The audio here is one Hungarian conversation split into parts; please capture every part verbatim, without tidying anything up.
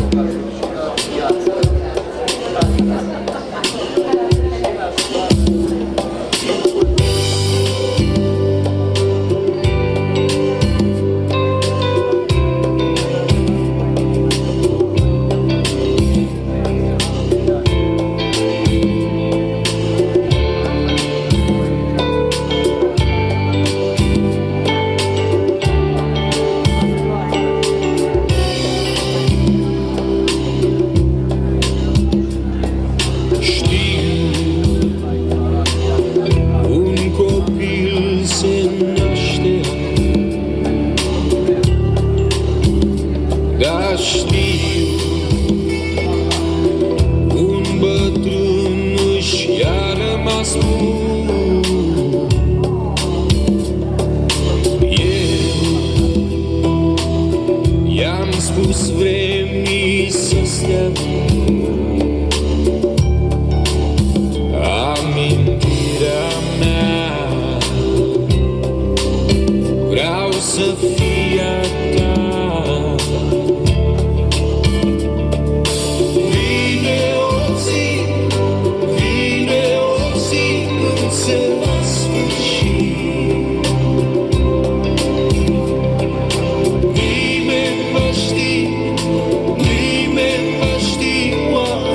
Nimeni va ști, nimeni va ști oare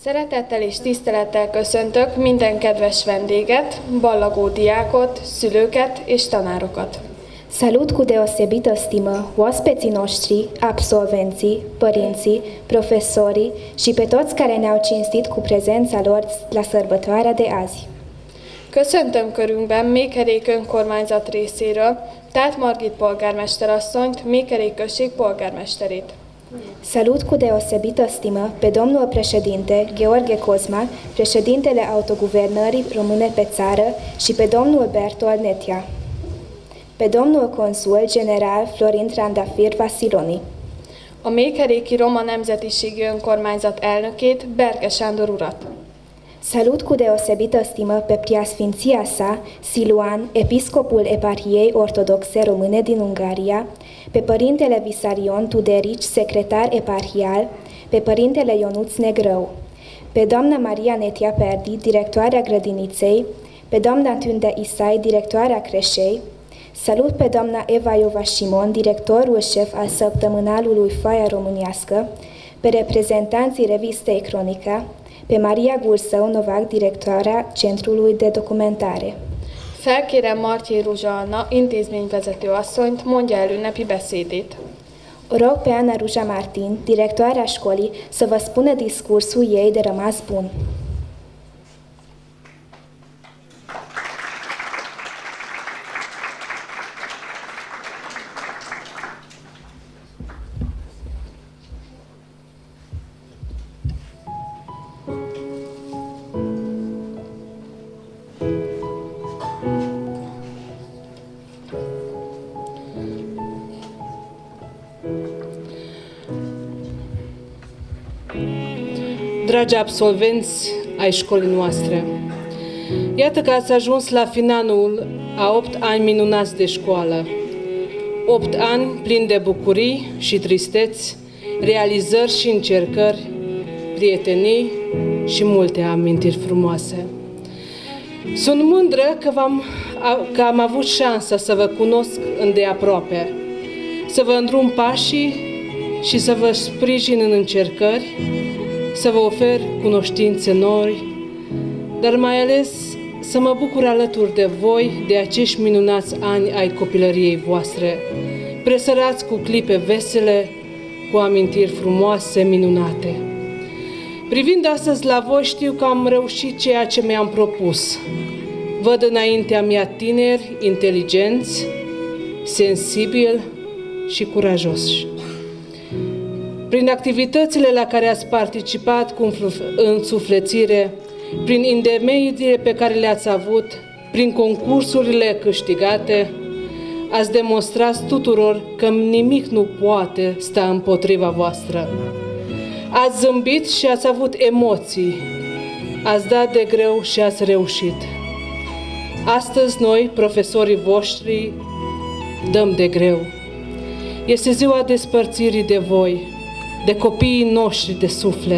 Szeretettel és tisztelettel köszöntök minden kedves vendéget, ballagó diákot, szülőket és tanárokat. Salut cu deosebită stimă oaspeții noștri, absolvenții, părinții, profesorii și pe toți care ne-au cinstit cu prezența lor la sărbătoarea de azi. Köszöntöm körünkben Mékerék önkormányzat részéről Tát Margit polgármesterasszonyt, Mékerék község polgármesterét. Salut cu deosebită stimă pe domnul președinte Gheorghe Cosma, președintele autoguvernării române pe țară și pe domnul Bertol Netia. Pe domnul consul general Florin Trandafir Vasiloni. A Mékeréki Roma Nemzetiségi Önkormányzat elnökét, Berke Sándor urat. Salut cu deosebită stimă pe preasfinția sa, Siluan, episcopul eparhiei ortodoxe române din Ungaria, pe părintele Visarion Tuderici, secretar eparhial, pe părintele Ionuț Negrău, pe doamna Maria Netia Perdi, directoarea grădiniței, pe doamna Tunde Isai, directoarea creșei. Salut pe doamna Eva Iova Șimon, directorul șef al săptămânalului Foaia Românească, pe reprezentanții revistei Cronica, pe Maria Gursău Novac, directoarea Centrului de Documentare. Felkérem Martyai Ruzsa Anna, intézményvezető asszonyt, mondja el ünnepi beszédét. O rog pe Ana Ruja Martin, directoarea școlii, să vă spună discursul ei de rămas bun. Dragi absolvenți ai școlii noastre, iată că ați ajuns la finalul a opt ani minunați de școală. Opt ani plini de bucurii și tristeți, realizări și încercări, prietenii și multe amintiri frumoase. Sunt mândră că, v-am, că am avut șansa să vă cunosc îndeaproape, să vă îndrum pașii și să vă sprijin în încercări, să vă ofer cunoștințe noi, dar mai ales să mă bucur alături de voi de acești minunați ani ai copilăriei voastre, presărați cu clipe vesele, cu amintiri frumoase, minunate. Privind astăzi la voi, știu că am reușit ceea ce mi-am propus. Văd înaintea mea tineri, inteligenți, sensibili și curajoși. Prin activitățile la care ați participat cu însuflețire, prin intermediile pe care le-ați avut, prin concursurile câștigate, ați demonstrat tuturor că nimic nu poate sta împotriva voastră. Ați zâmbit și ați avut emoții, ați dat de greu și ați reușit. Astăzi noi, profesorii voștri, dăm de greu. Este ziua despărțirii de voi, de copiii noștri de suflet.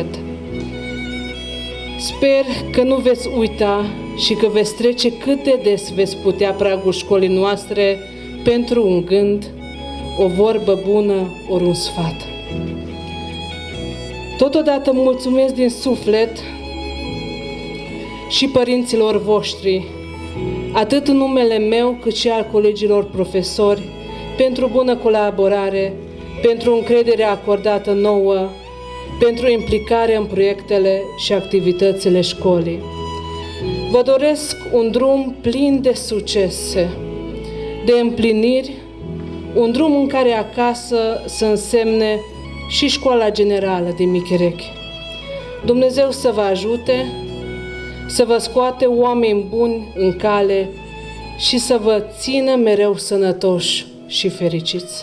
Sper că nu veți uita și că veți trece cât de des veți putea pragul școlii noastre pentru un gând, o vorbă bună ori un sfat. Totodată mulțumesc din suflet și părinților voștri, atât în numele meu cât și al colegilor profesori, pentru bună colaborare, pentru încrederea acordată nouă, pentru implicare în proiectele și activitățile școlii. Vă doresc un drum plin de succese, de împliniri, un drum în care acasă să însemne și școala generală din Micherechi. Dumnezeu să vă ajute, să vă scoate oameni buni în cale și să vă țină mereu sănătoși și fericiți.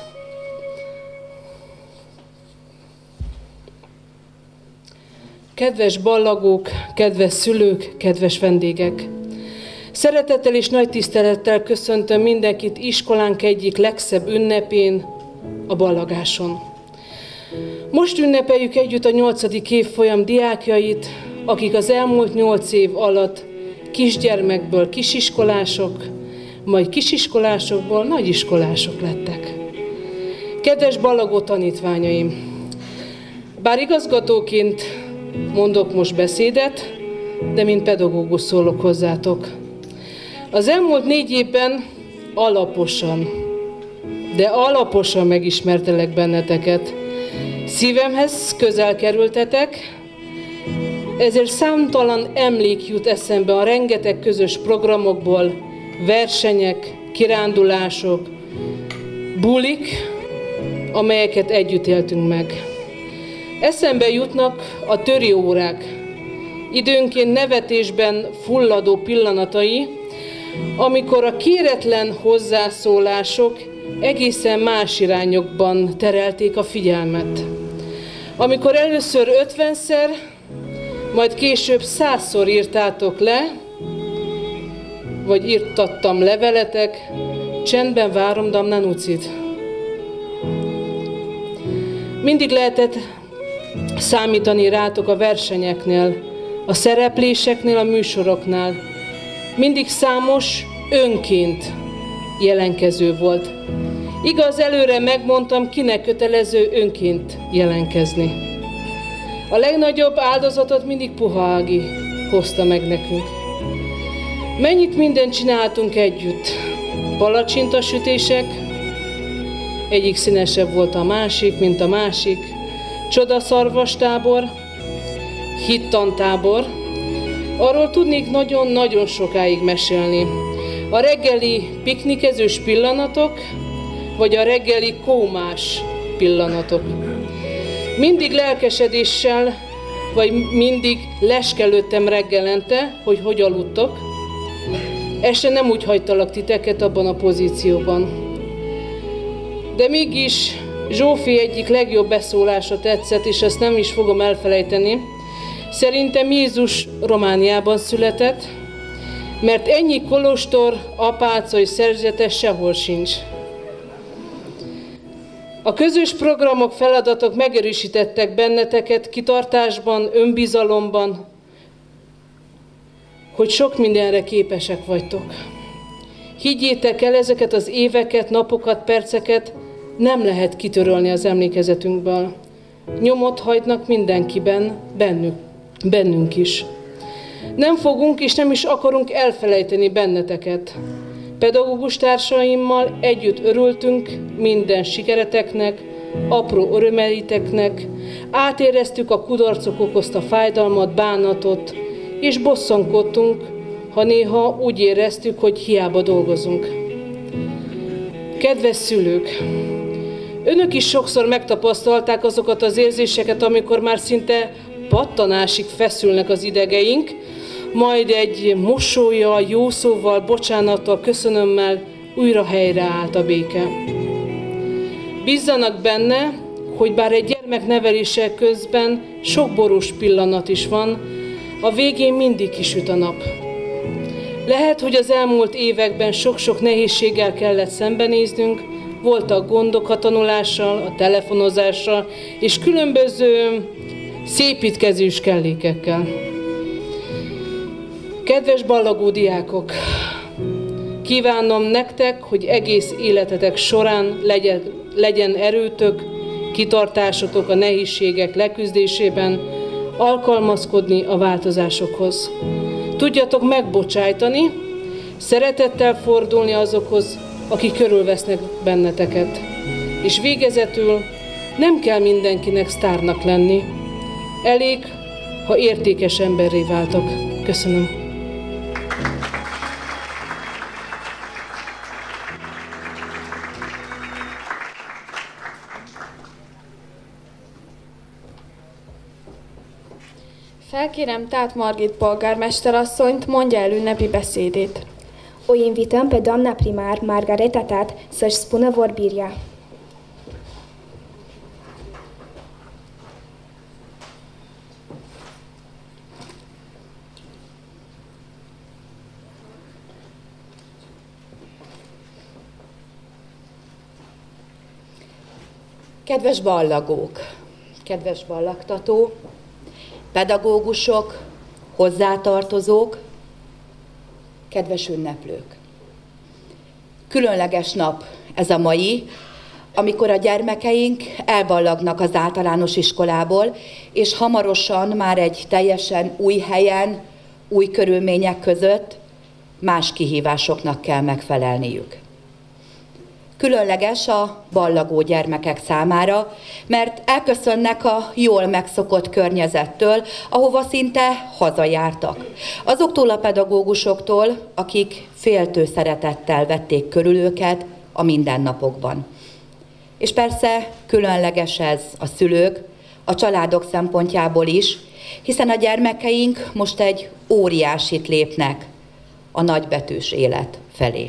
Kedves ballagók, kedves szülők, kedves vendégek! Szeretettel és nagy tisztelettel köszöntöm mindenkit iskolánk egyik legszebb ünnepén, a ballagáson. Most ünnepeljük együtt a nyolcadik évfolyam diákjait, akik az elmúlt nyolc év alatt kisgyermekből kisiskolások, majd kisiskolásokból nagyiskolások lettek. Kedves ballagó tanítványaim! Bár igazgatóként mondok most beszédet, de mint pedagógus szólok hozzátok. Az elmúlt négy évben alaposan, de alaposan megismertelek benneteket. Szívemhez közel kerültetek, ezért számtalan emlék jut eszembe a rengeteg közös programokból, versenyek, kirándulások, bulik, amelyeket együtt éltünk meg. Eszembe jutnak a töri órák, időnként nevetésben fulladó pillanatai, amikor a kéretlen hozzászólások egészen más irányokban terelték a figyelmet. Amikor először ötvenszer, majd később százszor írtátok le, vagy írtattam leveletek, csendben várom Damnán Ucit. Mindig lehetett számítani rátok a versenyeknél, a szerepléseknél, a műsoroknál. Mindig számos önként jelenkező volt. Igaz, előre megmondtam, kinek kötelező önként jelenkezni. A legnagyobb áldozatot mindig Puha Ági hozta meg nekünk. Mennyit mindent csináltunk együtt. Palacsintasütések, egyik színesebb volt a másik, mint a másik. Csodaszarvastábor, hittantábor. Arról tudnék nagyon-nagyon sokáig mesélni. A reggeli piknikezős pillanatok, vagy a reggeli kómás pillanatok. Mindig lelkesedéssel, vagy mindig leskelődtem reggelente, hogy hogy aludtok. Este nem úgy hagytalak titeket abban a pozícióban. De mégis Zsófi egyik legjobb beszólása tetszett, és ezt nem is fogom elfelejteni. Szerintem Jézus Romániában született, mert ennyi kolostor, apáca és szerzetes sehol sincs. A közös programok, feladatok megerősítettek benneteket kitartásban, önbizalomban, hogy sok mindenre képesek vagytok. Higgyétek el, ezeket az éveket, napokat, perceket nem lehet kitörölni az emlékezetünkből. Nyomot hagynak mindenkiben, bennük, bennünk is. Nem fogunk és nem is akarunk elfelejteni benneteket. Pedagógus társaimmal együtt örültünk minden sikereteknek, apró örömeiteknek, átéreztük a kudarcok okozta fájdalmat, bánatot, és bosszankodtunk, ha néha úgy éreztük, hogy hiába dolgozunk. Kedves szülők! Önök is sokszor megtapasztalták azokat az érzéseket, amikor már szinte pattanásig feszülnek az idegeink, majd egy mosollyal, jó szóval, bocsánattal, köszönömmel újra helyreállt a béke. Bízzanak benne, hogy bár egy gyermek nevelése közben sok borús pillanat is van, a végén mindig kisüt a nap. Lehet, hogy az elmúlt években sok-sok nehézséggel kellett szembenéznünk, voltak gondok a tanulással, a telefonozással és különböző szépítkezős kellékekkel. Kedves ballagó diákok! Kívánom nektek, hogy egész életetek során legyen, legyen erőtök, kitartásotok a nehézségek leküzdésében, alkalmazkodni a változásokhoz. Tudjatok megbocsájtani, szeretettel fordulni azokhoz, akik körülvesznek benneteket. És végezetül nem kell mindenkinek sztárnak lenni. Elég, ha értékes emberré váltok. Köszönöm. Felkérem Tát Margit polgármesterasszonyt, mondja el ünnepi beszédét. O invităm pe doamna primar Margareta Tat să-și spună vorbirea. Kedves ballagók, kedves ballagtató, pedagógusok, hozzátartozók, kedves ünneplők. Különleges nap ez a mai, amikor a gyermekeink elballagnak az általános iskolából, és hamarosan már egy teljesen új helyen, új körülmények között más kihívásoknak kell megfelelniük. Különleges a ballagó gyermekek számára, mert elköszönnek a jól megszokott környezettől, ahova szinte hazajártak. Azoktól a pedagógusoktól, akik féltő szeretettel vették körül őket a mindennapokban. És persze különleges ez a szülők, a családok szempontjából is, hiszen a gyermekeink most egy óriásit lépnek a nagybetűs élet felé.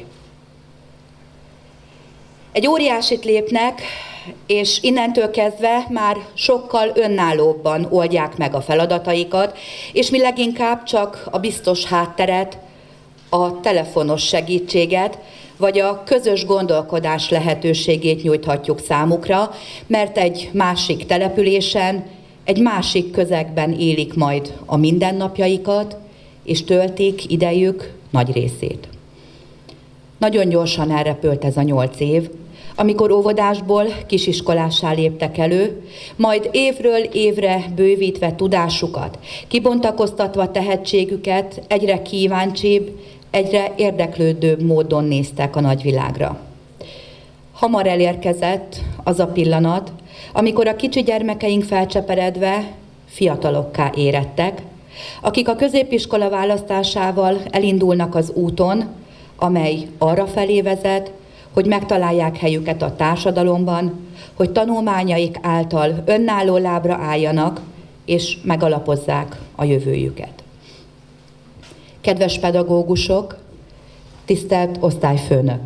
Egy óriásit lépnek, és innentől kezdve már sokkal önállóbban oldják meg a feladataikat, és mi leginkább csak a biztos hátteret, a telefonos segítséget, vagy a közös gondolkodás lehetőségét nyújthatjuk számukra, mert egy másik településen, egy másik közegben élik majd a mindennapjaikat, és töltik idejük nagy részét. Nagyon gyorsan elrepült ez a nyolc év, amikor óvodásból kisiskolássá léptek elő, majd évről évre bővítve tudásukat, kibontakoztatva tehetségüket, egyre kíváncsibb, egyre érdeklődőbb módon néztek a nagyvilágra. Hamar elérkezett az a pillanat, amikor a kicsi gyermekeink felcseperedve fiatalokká érettek, akik a középiskola választásával elindulnak az úton, amely arra felé vezet, hogy megtalálják helyüket a társadalomban, hogy tanulmányaik által önálló lábra álljanak, és megalapozzák a jövőjüket. Kedves pedagógusok, tisztelt osztályfőnök!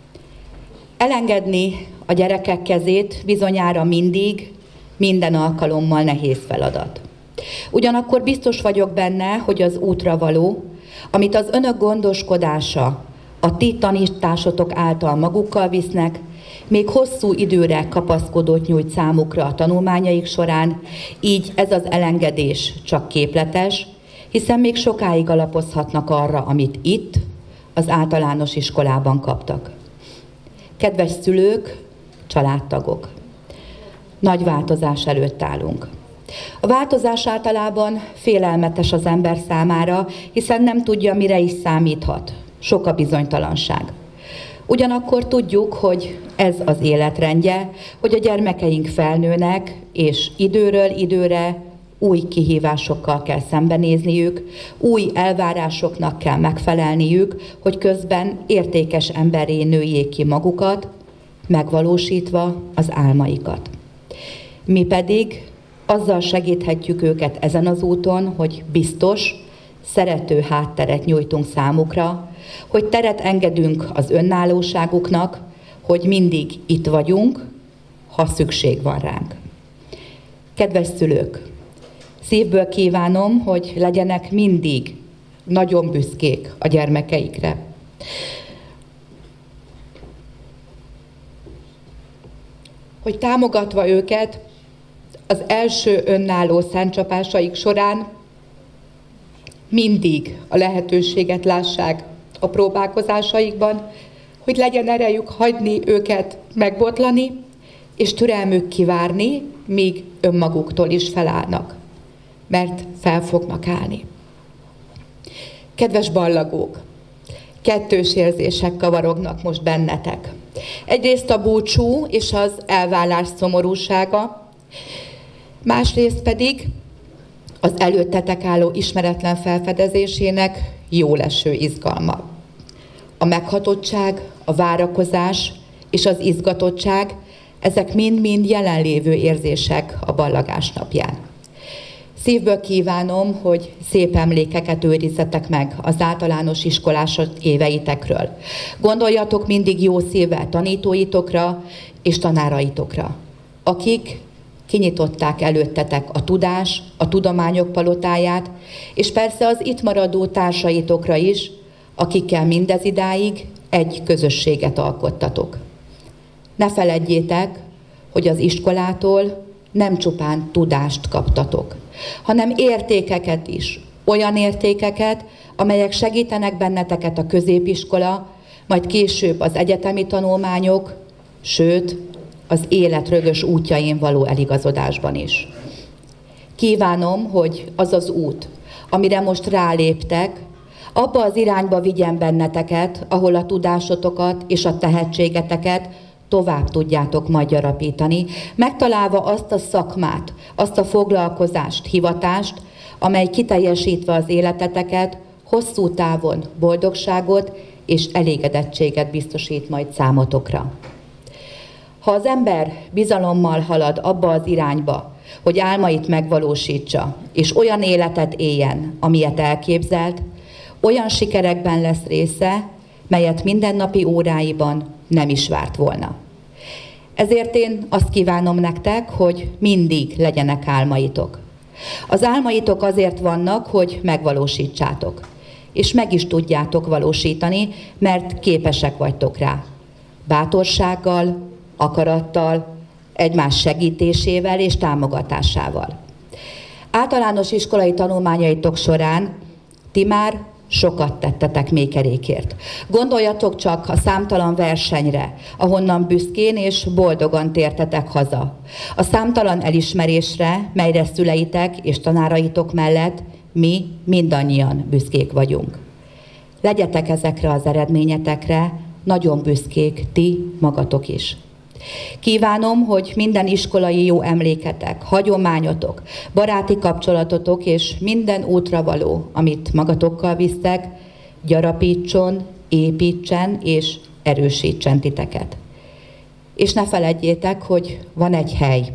Elengedni a gyerekek kezét bizonyára mindig, minden alkalommal nehéz feladat. Ugyanakkor biztos vagyok benne, hogy az útra való, amit az önök gondoskodása, a ti tanításotok által magukkal visznek, még hosszú időre kapaszkodót nyújt számukra a tanulmányaik során, így ez az elengedés csak képletes, hiszen még sokáig alapozhatnak arra, amit itt, az általános iskolában kaptak. Kedves szülők, családtagok, nagy változás előtt állunk. A változás általában félelmetes az ember számára, hiszen nem tudja, mire is számíthat. Sok a bizonytalanság. Ugyanakkor tudjuk, hogy ez az életrendje, hogy a gyermekeink felnőnek, és időről időre új kihívásokkal kell szembenézniük, új elvárásoknak kell megfelelniük, hogy közben értékes emberré nőjék ki magukat, megvalósítva az álmaikat. Mi pedig azzal segíthetjük őket ezen az úton, hogy biztos, szerető hátteret nyújtunk számukra, hogy teret engedünk az önállóságuknak, hogy mindig itt vagyunk, ha szükség van ránk. Kedves szülők, szívből kívánom, hogy legyenek mindig nagyon büszkék a gyermekeikre. Hogy támogatva őket az első önálló száncsapásaik során mindig a lehetőséget lássák a próbálkozásaikban, hogy legyen erejük hagyni őket megbotlani, és türelmük kivárni, míg önmaguktól is felállnak, mert fel fognak állni. Kedves ballagók, kettős érzések kavarognak most bennetek. Egyrészt a búcsú és az elválás szomorúsága, másrészt pedig az előttetek álló ismeretlen felfedezésének jóleső izgalma. A meghatottság, a várakozás és az izgatottság, ezek mind-mind jelenlévő érzések a ballagás napján. Szívből kívánom, hogy szép emlékeket őrizzetek meg az általános iskolás éveitekről. Gondoljatok mindig jó szívvel tanítóitokra és tanáraitokra, akik kinyitották előttetek a tudás, a tudományok palotáját, és persze az itt maradó társaitokra is, akikkel mindez idáig egy közösséget alkottatok. Ne feledjétek, hogy az iskolától nem csupán tudást kaptatok, hanem értékeket is, olyan értékeket, amelyek segítenek benneteket a középiskola, majd később az egyetemi tanulmányok, sőt, az élet rögös útjain való eligazodásban is. Kívánom, hogy az az út, amire most ráléptek, abba az irányba vigyen benneteket, ahol a tudásotokat és a tehetségeteket tovább tudjátok majd gyarapítani, megtalálva azt a szakmát, azt a foglalkozást, hivatást, amely kiteljesítve az életeteket, hosszú távon boldogságot és elégedettséget biztosít majd számotokra. Ha az ember bizalommal halad abba az irányba, hogy álmait megvalósítsa, és olyan életet éljen, amilyet elképzelt, olyan sikerekben lesz része, melyet mindennapi óráiban nem is várt volna. Ezért én azt kívánom nektek, hogy mindig legyenek álmaitok. Az álmaitok azért vannak, hogy megvalósítsátok, és meg is tudjátok valósítani, mert képesek vagytok rá. Bátorsággal, akarattal, egymás segítésével és támogatásával. Általános iskolai tanulmányaitok során ti már sokat tettetek Mékerékért. Gondoljatok csak a számtalan versenyre, ahonnan büszkén és boldogan tértetek haza. A számtalan elismerésre, melyre szüleitek és tanáraitok mellett mi mindannyian büszkék vagyunk. Legyetek ezekre az eredményetekre nagyon büszkék ti magatok is. Kívánom, hogy minden iskolai jó emléketek, hagyományotok, baráti kapcsolatotok és minden útra való, amit magatokkal visztek, gyarapítson, építsen és erősítsen titeket. És ne feledjétek, hogy van egy hely,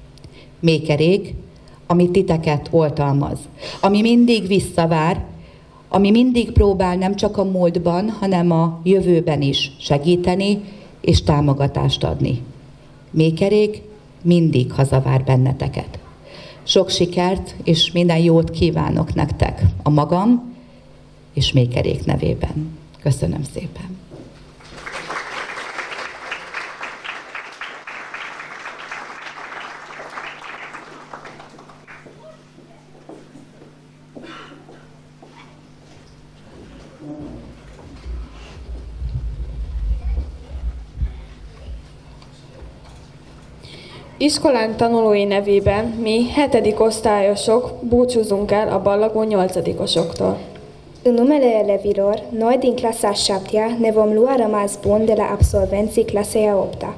Mékerék, ami titeket oltalmaz, ami mindig visszavár, ami mindig próbál nem csak a múltban, hanem a jövőben is segíteni és támogatást adni. Mékerék mindig hazavár benneteket. Sok sikert és minden jót kívánok nektek a magam és Mékerék nevében. Köszönöm szépen! Iskolánk tanulói nevében mi hetedik osztályosok búcsúzunk el a ballagó nyolcadikosoktól. În numele elevilor, noi din clasa a șaptea ne vom lua rămas bun de la absolvenții clasei a opta.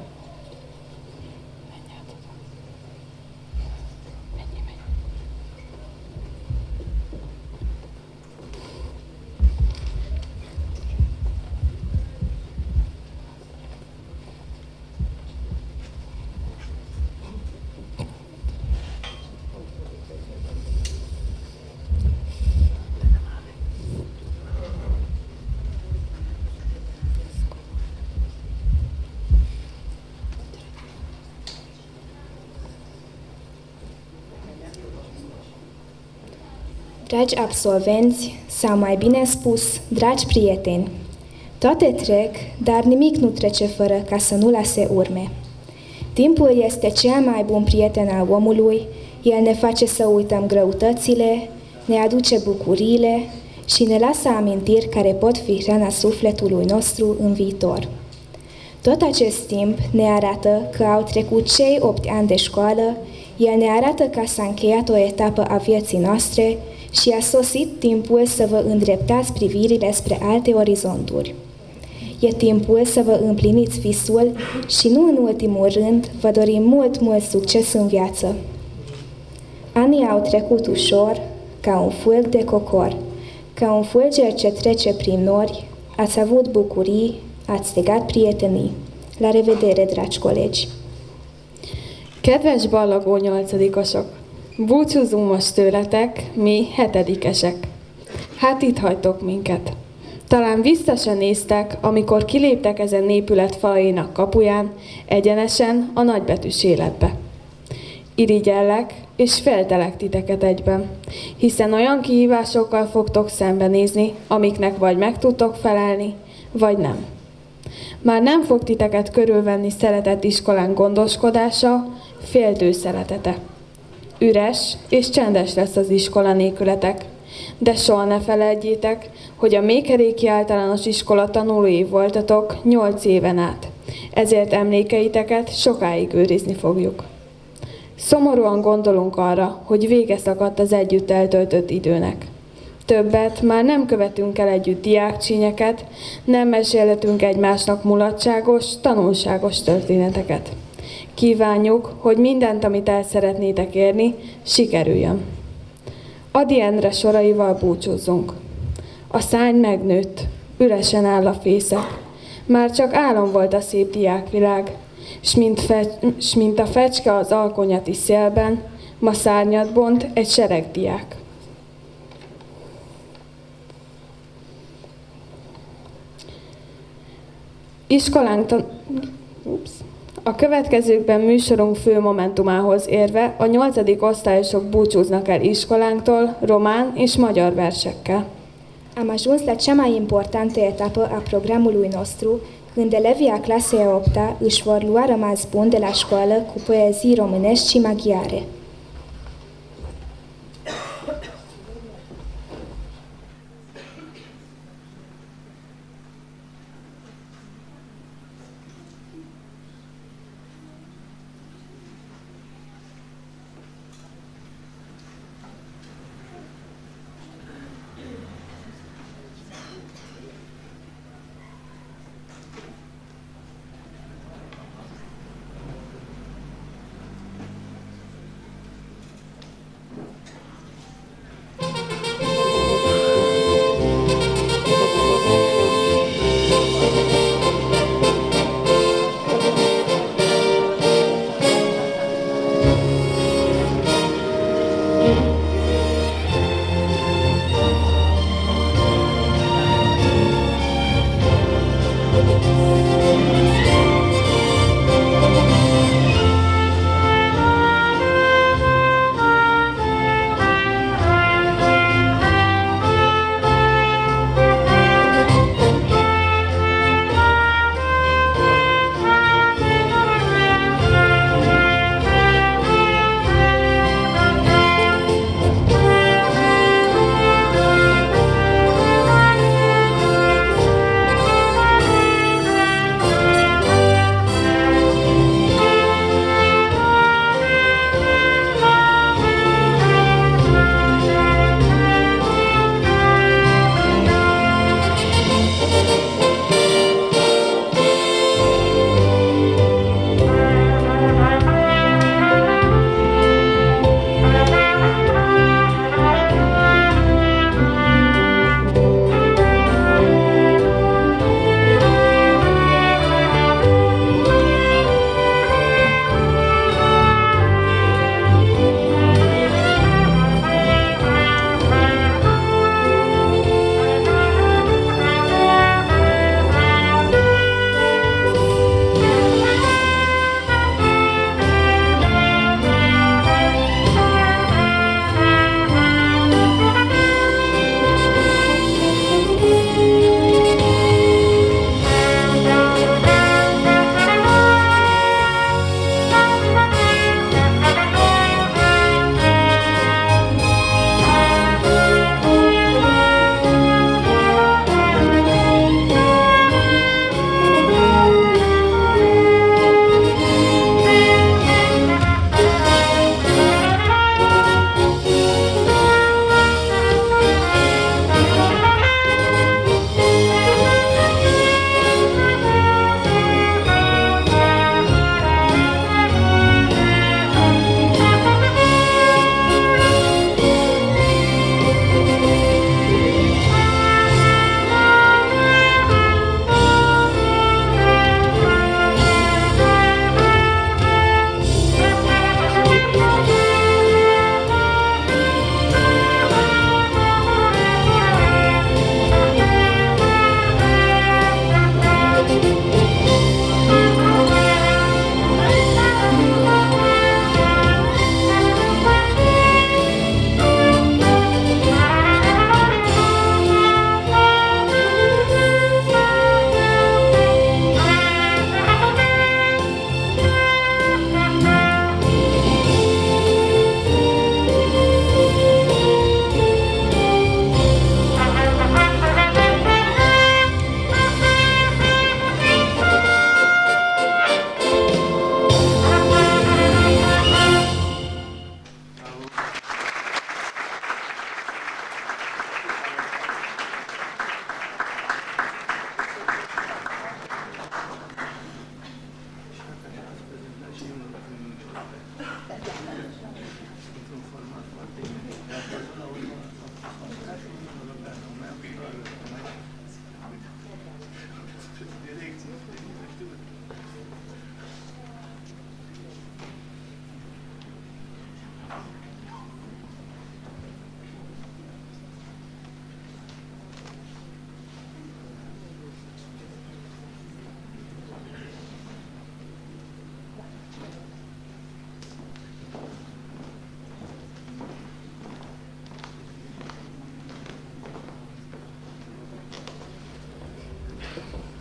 Dragi absolvenți, sau mai bine spus, dragi prieteni, toate trec, dar nimic nu trece fără ca să nu lase urme. Timpul este cel mai bun prieten al omului, el ne face să uităm greutățile, ne aduce bucuriile și ne lasă amintiri care pot fi hrana sufletului nostru în viitor. Tot acest timp ne arată că au trecut cei opt ani de școală, el ne arată că s-a încheiat o etapă a vieții noastre și a sosit timpul să vă îndreptați privirile spre alte orizonturi. E timpul să vă împliniți visul și nu în ultimul rând vă dorim mult, mult succes în viață. Anii au trecut ușor, ca un fulg de cocor, ca un fulger ce trece prin nori, ați avut bucurii, ați legat prietenii. La revedere, dragi colegi! Kedves ballagó nyolcadikosok! Búcsúzunk most tőletek, mi hetedikesek. Hát itt hagytok minket. Talán vissza se néztek, amikor kiléptek ezen épület falainak kapuján, egyenesen a nagybetűs életbe. Irigyellek és féltelek titeket egyben, hiszen olyan kihívásokkal fogtok szembenézni, amiknek vagy meg tudtok felelni, vagy nem. Már nem fog titeket körülvenni szeretett iskolán gondoskodása, féltő szeretete. Üres és csendes lesz az iskola nélkületek, de soha ne feledjétek, hogy a Mékeréki Általános Iskola tanulói voltatok nyolc éven át, ezért emlékeiteket sokáig őrizni fogjuk. Szomorúan gondolunk arra, hogy vége szakadt az együtt eltöltött időnek. Többet már nem követünk el együtt diákcsínyeket, nem mesélhetünk egymásnak mulatságos, tanulságos történeteket. Kívánjuk, hogy mindent, amit el szeretnétek érni, sikerüljön. Ady Endre soraival búcsúzzunk. A szárny megnőtt, üresen áll a fészek. Már csak álom volt a szép diákvilág, s mint, fe- s mint a fecske az alkonyati szélben, ma szárnyat bont egy sereg diák. Iskolánk tan- Ups. A következőkben műsorunk fő momentumához érve a nyolcadik osztályosok búcsúznak el iskolánktól román és magyar versekkel. Am ajuns la cea mai importantă etapă a programului nostru, când elevii a clasei a opta își vor lua rămas bun de la școală cu poezii românești și maghiare.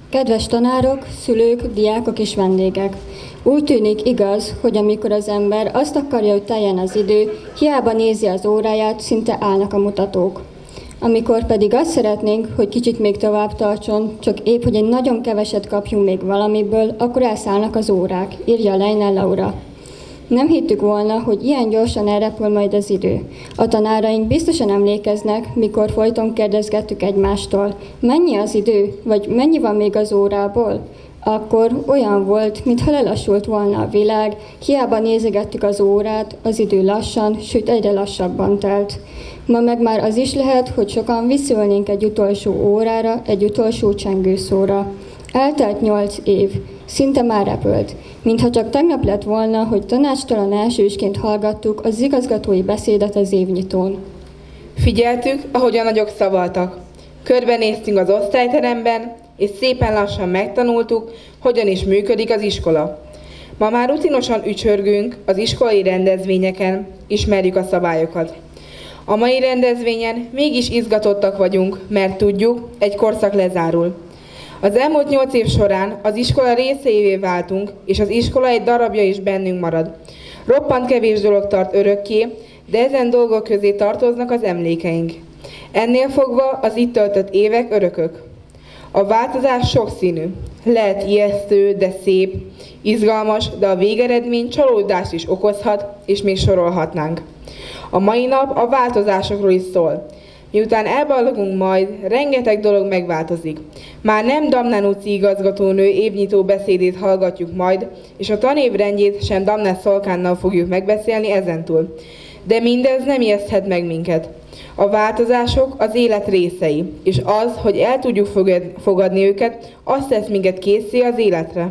Kedves tanárok, szülők, diákok és vendégek! Úgy tűnik igaz, hogy amikor az ember azt akarja, hogy teljen az idő, hiába nézi az óráját, szinte állnak a mutatók. Amikor pedig azt szeretnénk, hogy kicsit még tovább tartson, csak épp, hogy egy nagyon keveset kapjunk még valamiből, akkor elszállnak az órák, írja Leiner Laura. Nem hittük volna, hogy ilyen gyorsan elrepül majd az idő. A tanáraink biztosan emlékeznek, mikor folyton kérdezgettük egymástól, mennyi az idő, vagy mennyi van még az órából? Akkor olyan volt, mintha lelassult volna a világ, hiába nézegettük az órát, az idő lassan, sőt egyre lassabban telt. Ma meg már az is lehet, hogy sokan visszaülnénk egy utolsó órára, egy utolsó csengőszóra. Eltelt nyolc év, szinte már repült, mintha csak tegnap lett volna, hogy tanácstalan elsősként hallgattuk az igazgatói beszédet az évnyitón. Figyeltük, ahogy a nagyok szavaltak. Körbenéztünk az osztályteremben, és szépen lassan megtanultuk, hogyan is működik az iskola. Ma már rutinosan ücsörgünk az iskolai rendezvényeken, ismerjük a szabályokat. A mai rendezvényen mégis izgatottak vagyunk, mert tudjuk, egy korszak lezárul. Az elmúlt nyolc év során az iskola részeivé váltunk, és az iskola egy darabja is bennünk marad. Roppant kevés dolog tart örökké, de ezen dolgok közé tartoznak az emlékeink. Ennél fogva az itt töltött évek örökök. A változás sokszínű. Lehet ijesztő, de szép, izgalmas, de a végeredmény csalódást is okozhat, és még sorolhatnánk. A mai nap a változásokról is szól. Miután elballagunk majd, rengeteg dolog megváltozik. Már nem Damnán utci igazgatónő évnyitó beszédét hallgatjuk majd, és a tanévrendjét sem Damnán Szolkánnal fogjuk megbeszélni ezentúl. De mindez nem ijeszthet meg minket. A változások az élet részei, és az, hogy el tudjuk fogadni őket, azt tesz minket készé az életre.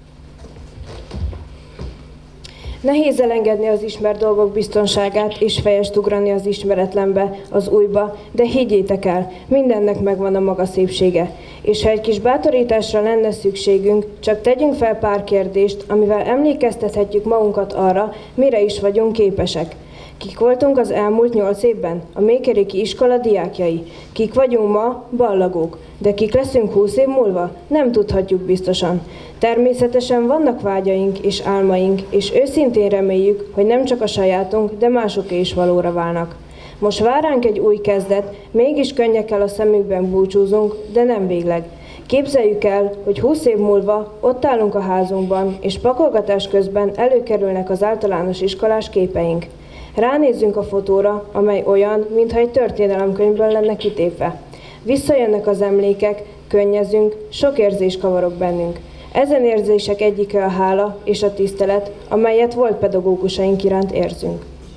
Nehéz elengedni az ismert dolgok biztonságát, és fejest ugrani az ismeretlenbe, az újba, de higgyétek el, mindennek megvan a maga szépsége. És ha egy kis bátorításra lenne szükségünk, csak tegyünk fel pár kérdést, amivel emlékeztethetjük magunkat arra, mire is vagyunk képesek. Kik voltunk az elmúlt nyolc évben? A Mékeréki iskola diákjai. Kik vagyunk ma? Ballagók. De kik leszünk húsz év múlva? Nem tudhatjuk biztosan. Természetesen vannak vágyaink és álmaink, és őszintén reméljük, hogy nem csak a sajátunk, de másoké is valóra válnak. Most vár ránk egy új kezdet, mégis könnyekkel a szemükben búcsúzunk, de nem végleg. Képzeljük el, hogy húsz év múlva ott állunk a házunkban, és pakolgatás közben előkerülnek az általános iskolás képeink. Ránézzünk a fotóra, amely olyan, mintha egy történelemkönyvből lenne kitépve. Visszajönnek az emlékek, könnyezünk, sok érzés kavarog bennünk. Ezen érzések egyike a hála és a tisztelet, amelyet volt pedagógusaink iránt érzünk.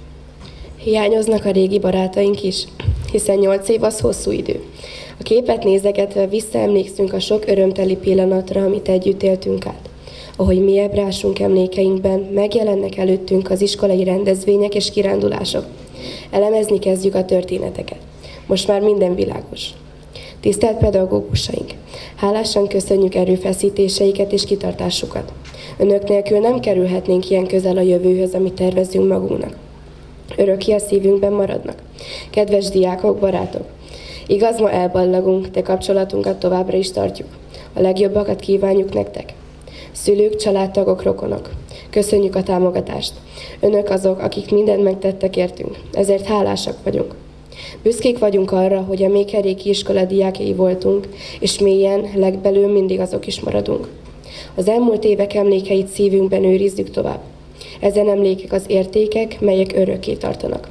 Hiányoznak a régi barátaink is, hiszen nyolc év az hosszú idő. A képet nézegetve visszaemlékszünk a sok örömteli pillanatra, amit együtt éltünk át. Ahogy mélyebbre ásunk emlékeinkben, megjelennek előttünk az iskolai rendezvények és kirándulások. Elemezni kezdjük a történeteket. Most már minden világos. Tisztelt pedagógusaink! Hálásan köszönjük erőfeszítéseiket és kitartásukat. Önök nélkül nem kerülhetnénk ilyen közel a jövőhöz, amit tervezünk magunknak. Örökké a szívünkben maradnak. Kedves diákok, barátok! Igaz, ma elballagunk, de kapcsolatunkat továbbra is tartjuk. A legjobbakat kívánjuk nektek. Szülők, családtagok, rokonok. Köszönjük a támogatást. Önök azok, akik mindent megtettek értünk. Ezért hálásak vagyunk. Büszkék vagyunk arra, hogy a Mékeréki iskola diákjai voltunk, és mélyen, legbelül mindig azok is maradunk. Az elmúlt évek emlékeit szívünkben őrizzük tovább. Ezen emlékek az értékek, melyek örökké tartanak.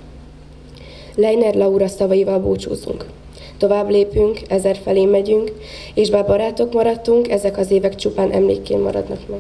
Leiner Laura szavaival búcsúzunk. Tovább lépünk, ezer felé megyünk, és bár barátok maradtunk, ezek az évek csupán emlékként maradnak meg.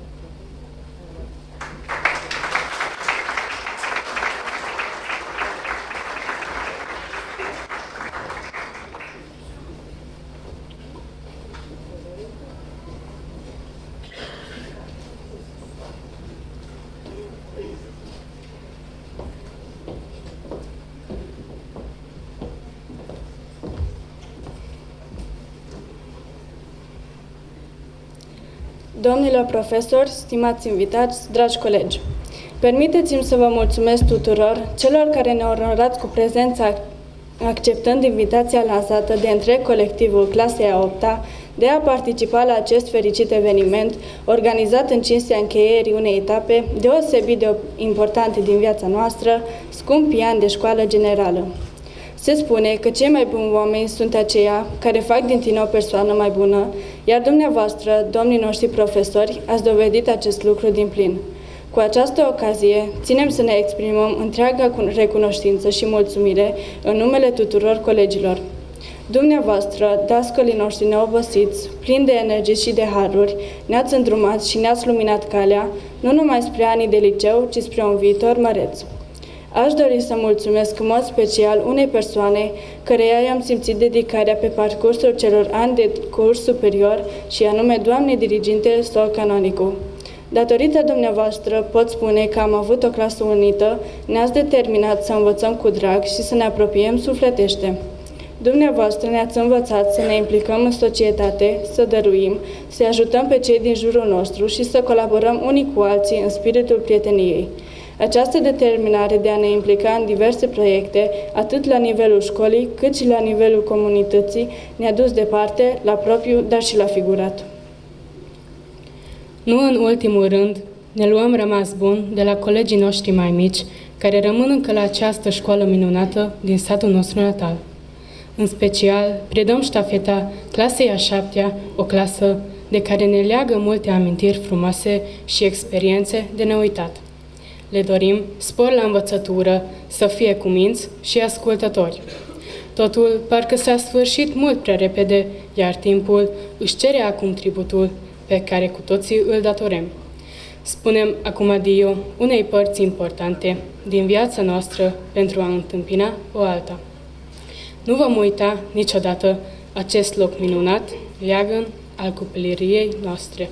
Domnilor profesori, stimați invitați, dragi colegi, permiteți-mi să vă mulțumesc tuturor celor care ne onorați cu prezența acceptând invitația lansată de întreg colectivul clasei a opta de a participa la acest fericit eveniment, organizat în cinstea încheierii unei etape deosebit de importante din viața noastră, scumpii ani de școală generală. Se spune că cei mai buni oameni sunt aceia care fac din tine o persoană mai bună, iar dumneavoastră, domnii noștri profesori, ați dovedit acest lucru din plin. Cu această ocazie, ținem să ne exprimăm întreaga recunoștință și mulțumire în numele tuturor colegilor. Dumneavoastră, dascălii noștri neobosiți, plini de energie și de haruri, ne-ați îndrumat și ne-ați luminat calea, nu numai spre anii de liceu, ci spre un viitor măreț. Aș dori să mulțumesc în mod special unei persoane căreia i-am simțit dedicarea pe parcursul celor ani de curs superior și anume doamnei diriginte Sol Canonicu. Datorită dumneavoastră pot spune că am avut o clasă unită, ne-ați determinat să învățăm cu drag și să ne apropiem sufletește. Dumneavoastră ne-ați învățat să ne implicăm în societate, să dăruim, să ajutăm pe cei din jurul nostru și să colaborăm unii cu alții în spiritul prieteniei. Această determinare de a ne implica în diverse proiecte, atât la nivelul școlii, cât și la nivelul comunității, ne-a dus departe, la propriu, dar și la figurat. Nu în ultimul rând, ne luăm rămas bun de la colegii noștri mai mici, care rămân încă la această școală minunată din satul nostru natal. În special, predăm ștafeta clasei a șaptea, o clasă de care ne leagă multe amintiri frumoase și experiențe de neuitat. Le dorim spor la învățătură, să fie cuminți și ascultători. Totul parcă s-a sfârșit mult prea repede, iar timpul își cere acum tributul pe care cu toții îl datorem. Spunem acum adio unei părți importante din viața noastră pentru a întâmpina o alta. Nu vom uita niciodată acest loc minunat, leagăn al copilăriei noastre.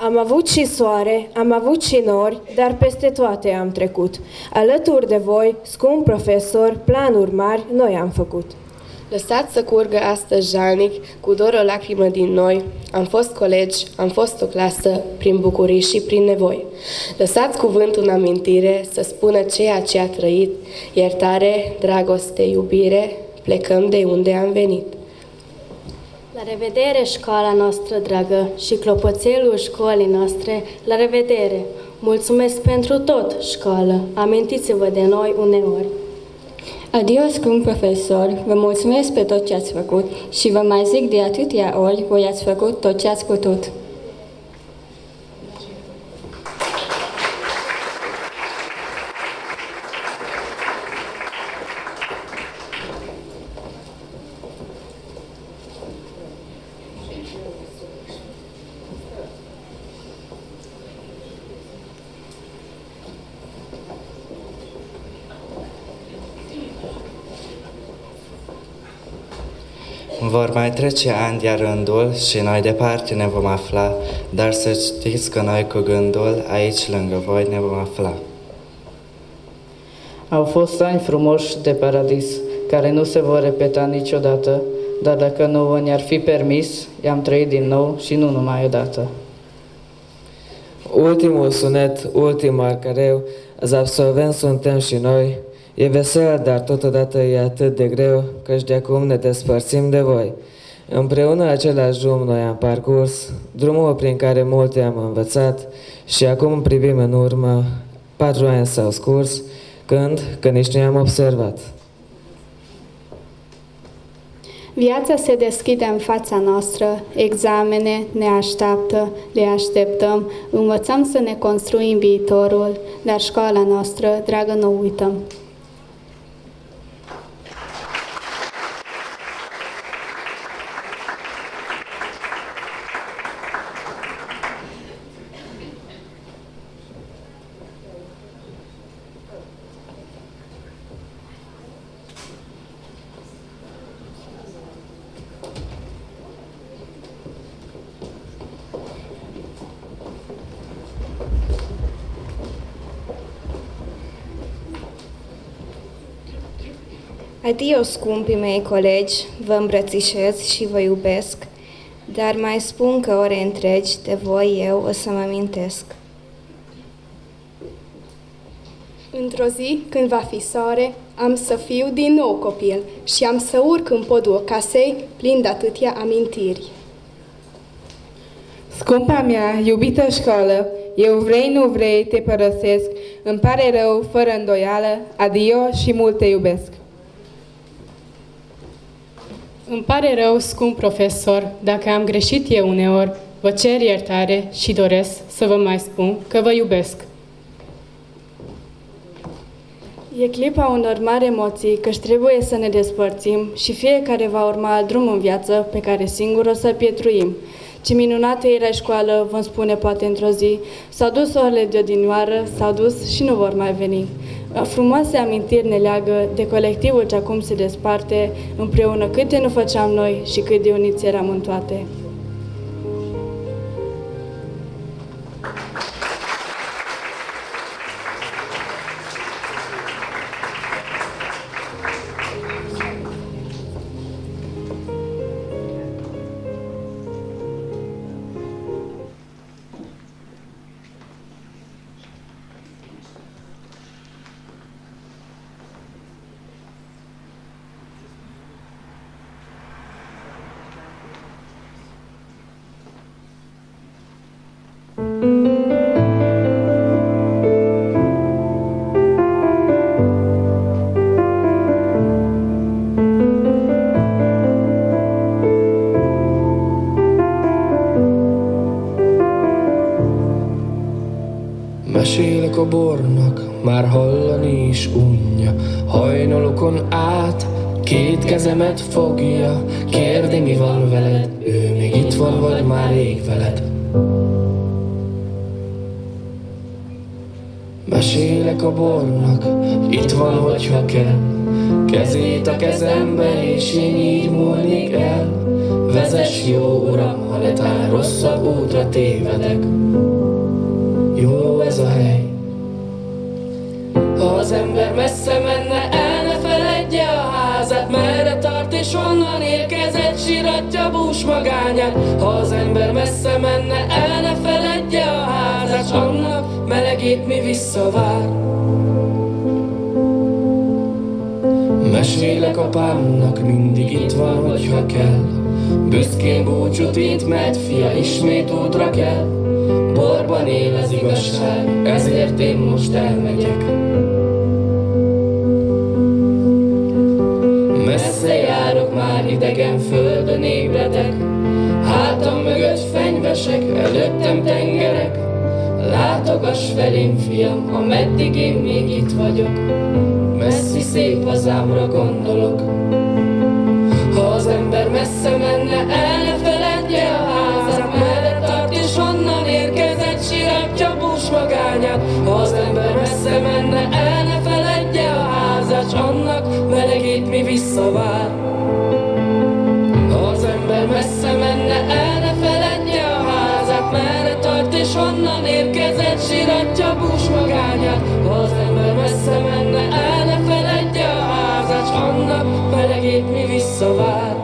Am avut și soare, am avut și nori, dar peste toate am trecut. Alături de voi, scump profesor, planuri mari noi am făcut. Lăsați să curgă astăzi jalnic, cu dor o lacrimă din noi. Am fost colegi, am fost o clasă, prin bucurii și prin nevoi. Lăsați cuvântul în amintire să spună ceea ce a trăit. Iertare, dragoste, iubire, plecăm de unde am venit. La revedere, școala noastră dragă și clopoțelul școlii noastre, la revedere! Mulțumesc pentru tot, școală, amintiți-vă de noi uneori. Adio, scump profesor, vă mulțumesc pe tot ce ați făcut și vă mai zic de atâtea ori, voi ați făcut tot ce ați putut. Vor mai trece ani de-a rândul și noi departe ne vom afla, dar să știți că noi cu gândul aici lângă voi ne vom afla. Au fost ani frumoși de paradis, care nu se vor repeta niciodată, dar dacă nouă ne-ar fi permis, i-am trăit din nou și nu numai odată. Ultimul sunet, ultimul arcareu, azi absolvenți suntem și noi. E vesel, dar totodată e atât de greu, căci de acum ne despărțim de voi. Împreună același drum noi am parcurs, drumul prin care multe am învățat și acum privim în urmă, patru ani s-au scurs, când, că nici nu am observat. Viața se deschide în fața noastră, examene ne așteaptă, le așteptăm, învățăm să ne construim viitorul, dar școala noastră, dragă, nu uităm. Adio, scumpii mei colegi, vă îmbrățișez și vă iubesc, dar mai spun că ore întregi de voi eu o să mă amintesc. Într-o zi, când va fi soare, am să fiu din nou copil și am să urc în podul casei plin de atâtea amintiri. Scumpa mea, iubită școală, eu vrei, nu vrei, te părăsesc, îmi pare rău, fără îndoială, adio și mult te iubesc. Îmi pare rău, scump profesor, dacă am greșit eu uneori, vă cer iertare și doresc să vă mai spun că vă iubesc. E clipa unor mari emoții, căci trebuie să ne despărțim și fiecare va urma alt drum în viață pe care singur o să pietruim. Ce minunată era școală, vom spune poate într-o zi, s-au dus orele de odinioară, s-au dus și nu vor mai veni. Frumoase amintiri ne leagă de colectivul ce acum se desparte, împreună câte nu făceam noi și cât de uniți eram în toate. Mesélekobornak már hallani is unja, hajnalokon át két kezemet fogja, kérdi mi van veled, ő még itt van vagy már rég veled. Mesélek a bornak, itt van, hogyha kell, kezét a kezembe és én így múlnék el, vezet kezes jó Uram, ha netán rosszabb útra tévedek. Jó ez a hely. Ha az ember messze menne, el ne feledje a házát, merre tart és honnan érkezett, síratja bús magányát. Ha az ember messze menne, el ne feledje a házát, s annak melegét mi visszavár. Mesélek apámnak, mindig itt van, hogyha kell. Büszkén búcsút itt, mert fia ismét útra kell. Borban él az igazság, ezért én most elmegyek. Messze járok, már idegen földön ébredek. Hátam mögött fenyvesek, előttem tengerek. Látogass felém, fiam, ameddig én még itt vagyok. Messzi szép hazámra gondolok. Ha az ember messze menne, el ne feledje a házát, merre tart és honnan érkezett, síratja bús magányát. Ha az ember messze menne, el ne feledje a házát, s annak melegét mi visszavár. Ha az ember messze menne, el ne feledje a házát, merre tart és honnan érkezett, síratja bús magányát. Ha az ember messze menne, el ne feledje a házát, s annak melegét mi visszavár.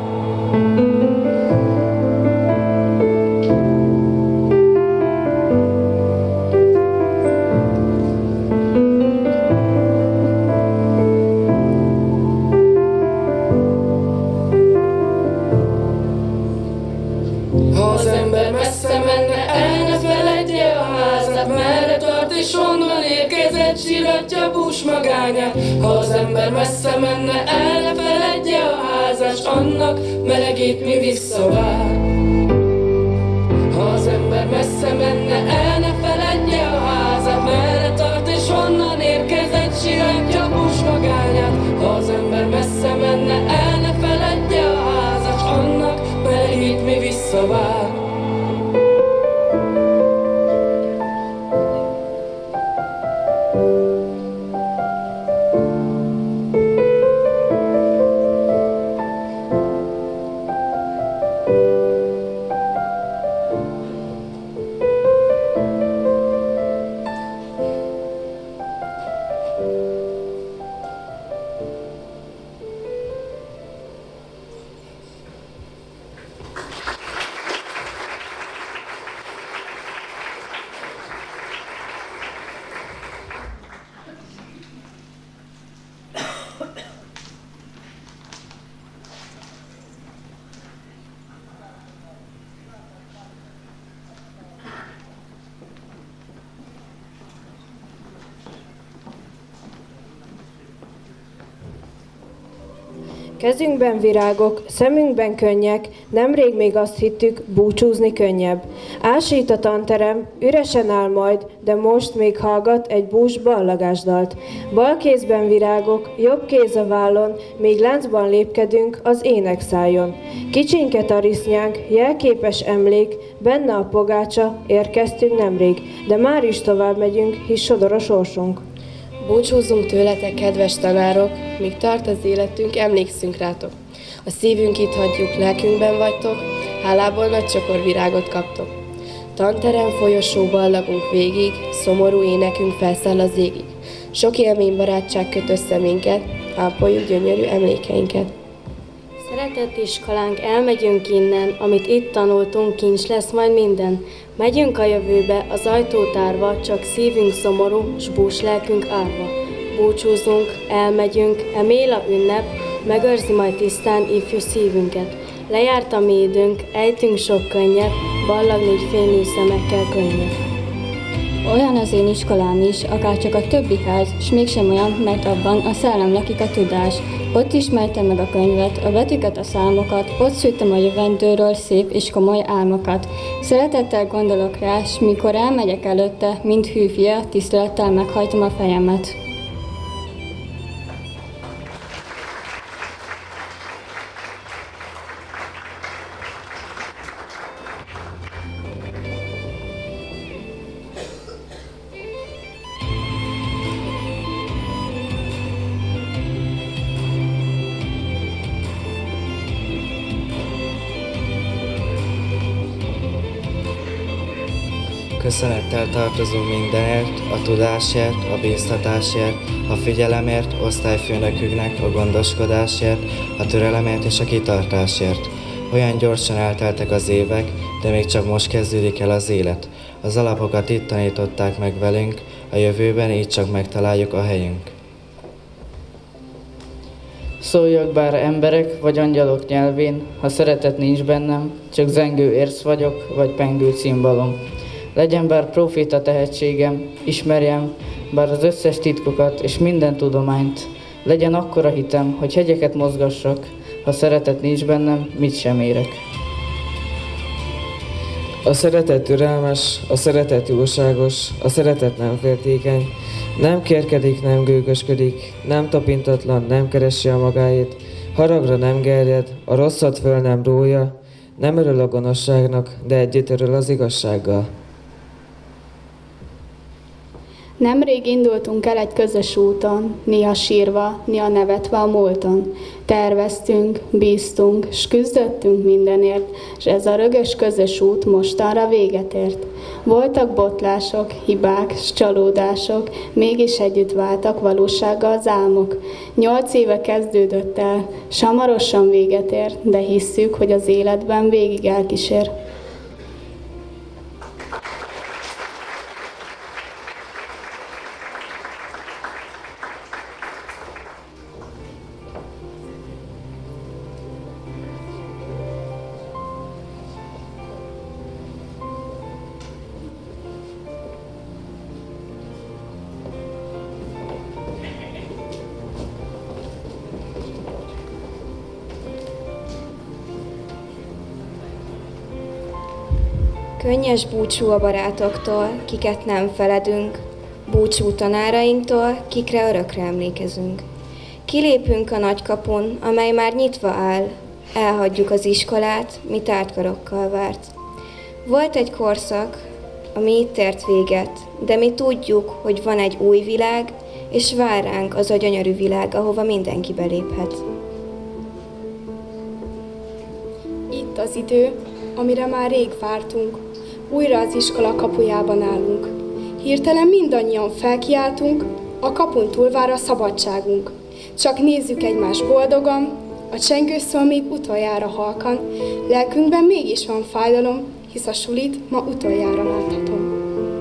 És honnan érkezett, síratja bús magányát. Ha az ember messze menne, el ne feledje a házát, s annak melegét mi visszavár. Ha az ember messze menne, el ne feledje a házát, merre tart és honnan érkezett, síratja bús magányát. Ha az ember messze menne, el ne feledje a házát, s annak melegét mi visszavár. Kezünkben virágok, szemünkben könnyek, nemrég még azt hittük, búcsúzni könnyebb. Ásít a tanterem, üresen áll majd, de most még hallgat egy bús ballagásdalt. Bal kézben virágok, jobb kéz a vállon, még láncban lépkedünk az ének szájon. Kicsinke tarisznyánk, jelképes emlék, benne a pogácsa, érkeztünk nemrég, de már is tovább megyünk, hisz sodor a sorsunk. Búcsúzzunk tőletek, kedves tanárok, míg tart az életünk, emlékszünk rátok. A szívünk itt hagyjuk, lelkünkben vagytok, hálából nagy csokor virágot kaptok. Tanterem folyosó ballagunk végig, szomorú énekünk felszáll az égig. Sok élmény barátság köt össze minket, ápoljuk gyönyörű emlékeinket. Szeretett iskolánk, elmegyünk innen, amit itt tanultunk, kincs lesz majd minden. Megyünk a jövőbe, az ajtót árva, csak szívünk szomorú, s bús lelkünk árva. Búcsúzunk, elmegyünk, emél a ünnep, megőrzi majd tisztán ifjú szívünket. Lejárt a mi időnk, ejtünk sok könnyet, ballag négy fényű szemekkel könnyet. Olyan az én iskolám is, akárcsak a többi ház, s mégsem olyan, mert abban a szellem lakik a tudás. Ott ismertem meg a könyvet, a betűket, a számokat, ott szültem a jövendőről szép és komoly álmokat. Szeretettel gondolok rá, s mikor elmegyek előtte, mint hű fia, tisztelettel meghajtom a fejemet. Köszönettel tartozunk mindenért, a tudásért, a bíztatásért, a figyelemért, osztályfőnökünknek, a gondoskodásért, a türelemért és a kitartásért. Olyan gyorsan elteltek az évek, de még csak most kezdődik el az élet. Az alapokat itt tanították meg velünk, a jövőben így csak megtaláljuk a helyünk. Szóljak bár emberek vagy angyalok nyelvén, ha szeretet nincs bennem, csak zengő érsz vagyok, vagy pengő cimbalom. Legyen bár proféta tehetségem, ismerjem bár az összes titkokat és minden tudományt. Legyen akkora hitem, hogy hegyeket mozgassak, ha szeretet nincs bennem, mit sem érek. A szeretet türelmes, a szeretet jóságos, a szeretet nem féltékeny, nem kérkedik, nem gőgösködik, nem tapintatlan, nem keresi a magáét, haragra nem gerjed, a rosszat föl nem rója, nem örül a gonoszságnak, de együtt örül az igazsággal. Nemrég indultunk el egy közös úton, néha sírva, néha nevetve a múlton. Terveztünk, bíztunk, s küzdöttünk mindenért, és ez a rögös közös út mostanra véget ért. Voltak botlások, hibák, s csalódások, mégis együtt váltak valósággal az álmok. Nyolc éve kezdődött el, s hamarosan véget ért, de hisszük, hogy az életben végig elkísér. Könnyes búcsú a barátoktól, kiket nem feledünk, búcsú tanárainktól, kikre örökre emlékezünk. Kilépünk a nagykapun, amely már nyitva áll, elhagyjuk az iskolát, mi tárt karokkal várt. Volt egy korszak, ami itt ért véget, de mi tudjuk, hogy van egy új világ, és vár ránk az a gyönyörű világ, ahova mindenki beléphet. Itt az idő, amire már rég vártunk. Újra az iskola kapujában állunk. Hirtelen mindannyian felkiáltunk, a kapun túl vár a szabadságunk. Csak nézzük egymást boldogan, a csengőszól még utoljára halkan, lelkünkben mégis van fájdalom, hisz a sulit ma utoljára láthatom.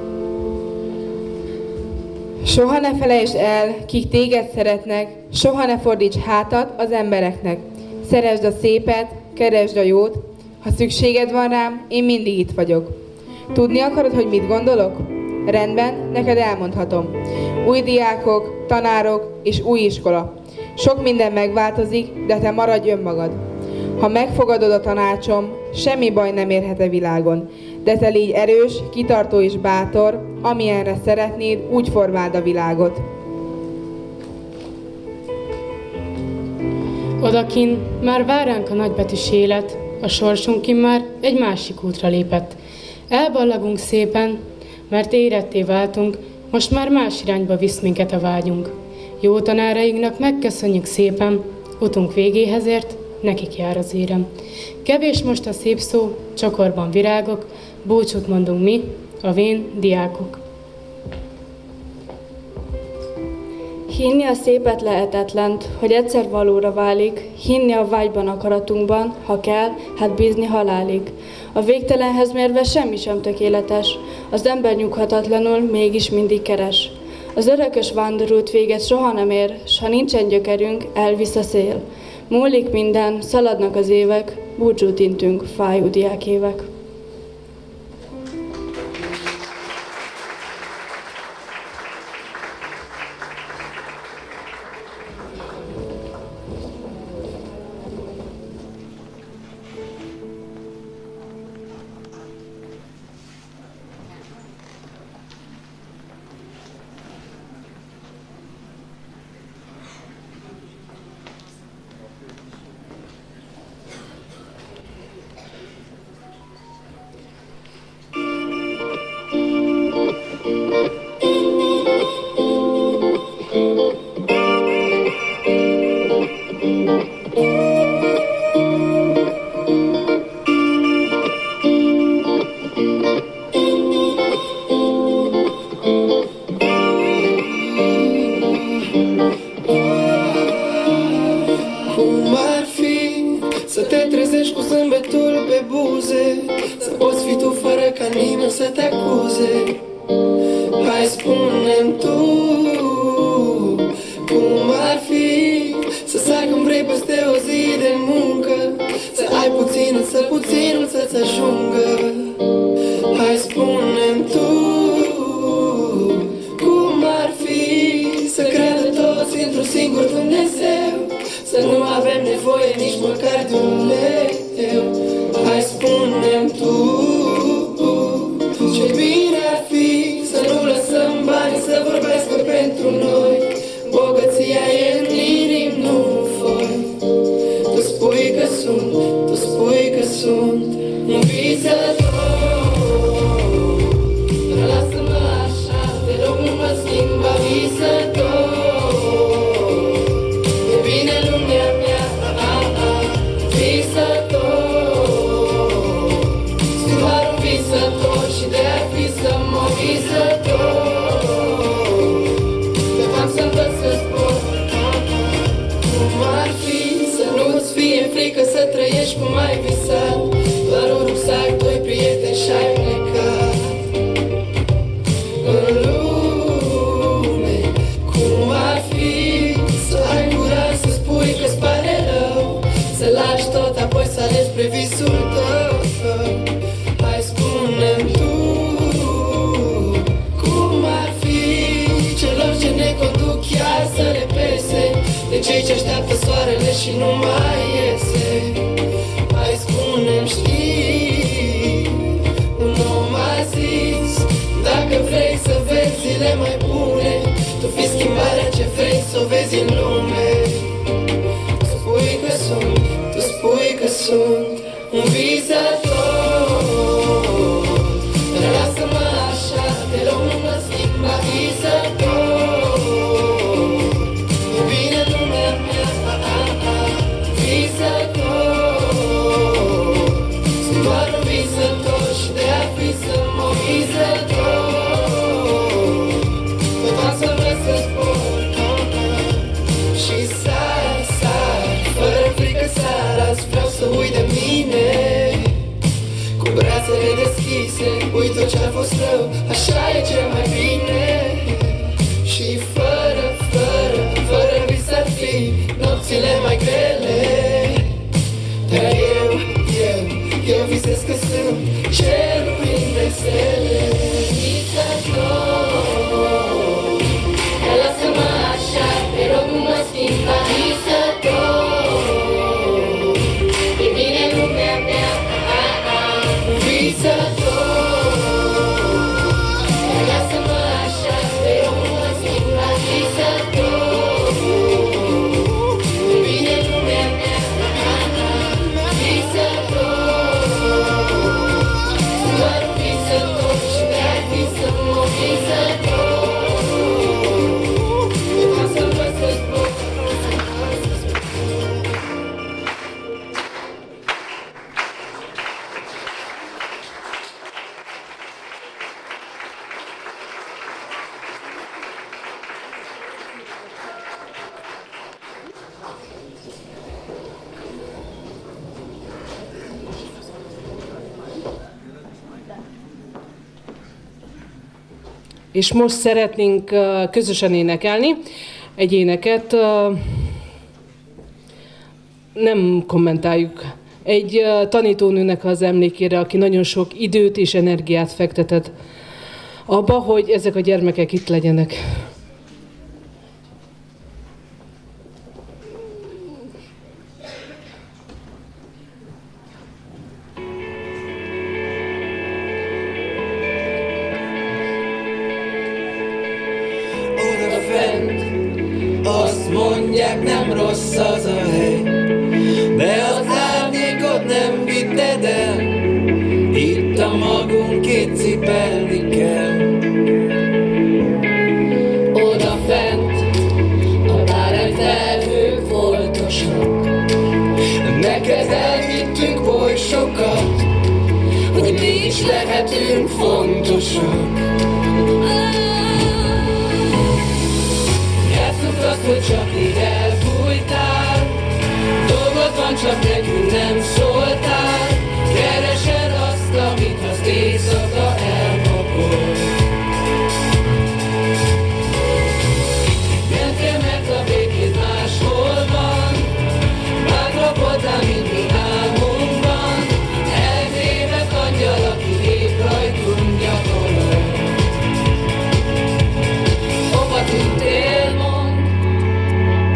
Soha ne felejtsd el, kik téged szeretnek, soha ne fordíts hátat az embereknek. Szeresd a szépet, keresd a jót, ha szükséged van rám, én mindig itt vagyok. Tudni akarod, hogy mit gondolok? Rendben, neked elmondhatom. Új diákok, tanárok és új iskola. Sok minden megváltozik, de te maradj önmagad. Ha megfogadod a tanácsom, semmi baj nem érhet a világon. De te légy erős, kitartó és bátor, amilyenre szeretnéd, úgy formáld a világot. Odakin már vár ránk a nagybetűs élet, a sorsunk már egy másik útra lépett. Elballagunk szépen, mert éretté váltunk, most már más irányba visz minket a vágyunk. Jó tanárainknak megköszönjük szépen, utunk végéhez ért, nekik jár az érem. Kevés most a szép szó, csokorban virágok, búcsút mondunk mi, a vén diákok. Hinni a szépet lehetetlent, hogy egyszer valóra válik, hinni a vágyban akaratunkban, ha kell, hát bízni halálig. A végtelenhez mérve semmi sem tökéletes, az ember nyughatatlanul mégis mindig keres. Az örökös vándorút véget soha nem ér, s ha nincsen gyökerünk, elvisz a szél. Múlik minden, szaladnak az évek, búcsút intünk, fájó diákévek. singur Dumnezeu, să nu avem nevoie nici măcar de un leu. Hai spune-mi tu, ce bine ar fi să nu lăsăm banii să vorbească pentru noi. Bogăția e în inim, nu în foi. Tu spui că sunt, tu spui că sunt un visător. Dar lasă-mă așa, te rog, nu mă schimba, visător. E bine lumea mea, a, a, visător. Sunt doar un visător și de-ar fi să mă visător. Pe am să învăț să spun cum ar fi să nu-ți fie frică să trăiești cum ai visat. Doar un rucsac, doi prieteni și ai plecat în lume. Cum ar fi să ai curaj să spui că-ți pare rău, să lași tot, apoi să alegi spre visul tău. Hai spune-mi tu, cum ar fi celor ce ne conduc chiar să le pese de cei ce așteaptă soarele și nu mai iese. Hai spune-mi, știi, un om a zis, dacă vrei să vezi zile mai bune, tu fii schimbarea ce vrei să o vezi în lume. Tu spui că sunt, tu spui că sunt un visător. Dar lasă-mă așa, te rog, nu mă schimba, visător. E bine lumea mea, a, a, a, visător. Sunt doar un visător și de-ar fi să mă visător. Tot am să vreau să spun și sar, sar, fără frică sar, azi vreau să uit de mine. Cu brațele deschise, uit tot ce-a fost rău, așa e cel mai bine. Și fără, fără, fără vis ar fi nopțile mai grele. Dar eu, eu, eu visez că sunt cerul plin de stele. Visător, dar lasă-mă așa, te rog, nu mă schimba, visător. E bine lumea mea, a, a, visător. Dar lasă-mă așa, te rog, nu mă schimba, visător. E bine lumea mea, a, a, visător. Sunt doar un visător și de-ar fi să mă visător. Am să învăț să spun. És most szeretnénk uh, közösen énekelni egy éneket, uh, nem kommentáljuk, egy uh, tanítónőnek az emlékére, aki nagyon sok időt és energiát fektetett abba, hogy ezek a gyermekek itt legyenek. Azt mondják, nem rossz az a hely, de az árnyékot nem vitted el, itt a magunkét cipelni kell. Oda fent a bárány felhők foltosak, neked elvittünk oly sokat, hogy mi is lehetünk fontosak. Azt, hogy csak így elbújtál, dolgod van, csak nekünk nem szóltál. Keresed azt, amit az éjszaka elpakol. Mentél meg a békét máshol van, bátran voltál, mint mi álmunkban. Elvévet angyal, aki épp rajtunk gyakorol. Hova tűntél, mond?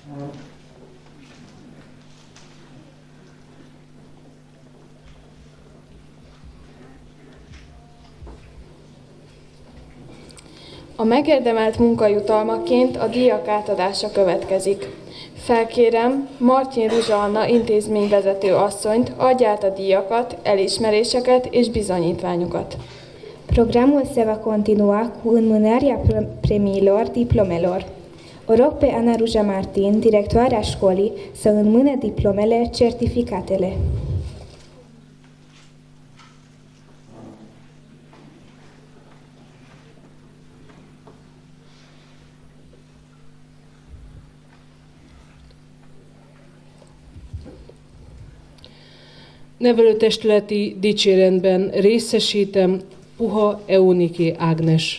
A megérdemelt munkajutalmaként a díjak átadása következik. Felkérem Martin Ruzsa Anna intézményvezető asszonyt, adja át a díjakat, elismeréseket és bizonyítványokat. Programul se va continua cu înmânarea premiilor diplomelor. O rog pe Ana Ruja Martin, directoarea școlii, să înmână diplomele, certificatele. Nevelőtestületi dicséretben részesítem Puha Euniké Ágnes.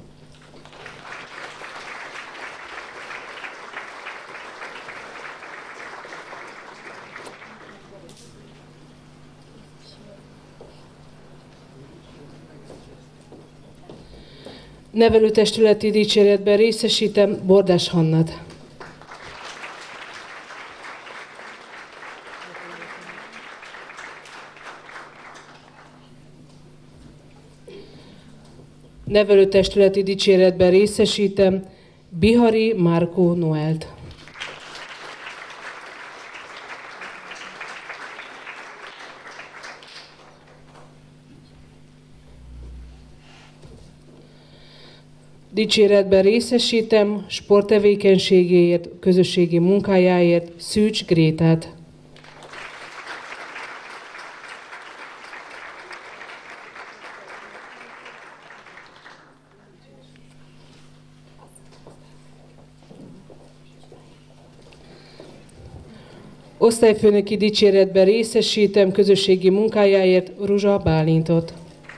Nevelőtestületi dicséretben részesítem Bordás Hannát. Nevelőtestületi dicséretben részesítem Bihari Márkó Noelt. Dicséretben részesítem sporttevékenységéért, közösségi munkájáért Szűcs Grétát. Osztályfőnöki dicséretben részesítem közösségi munkájáért Ruzsa Bálintot.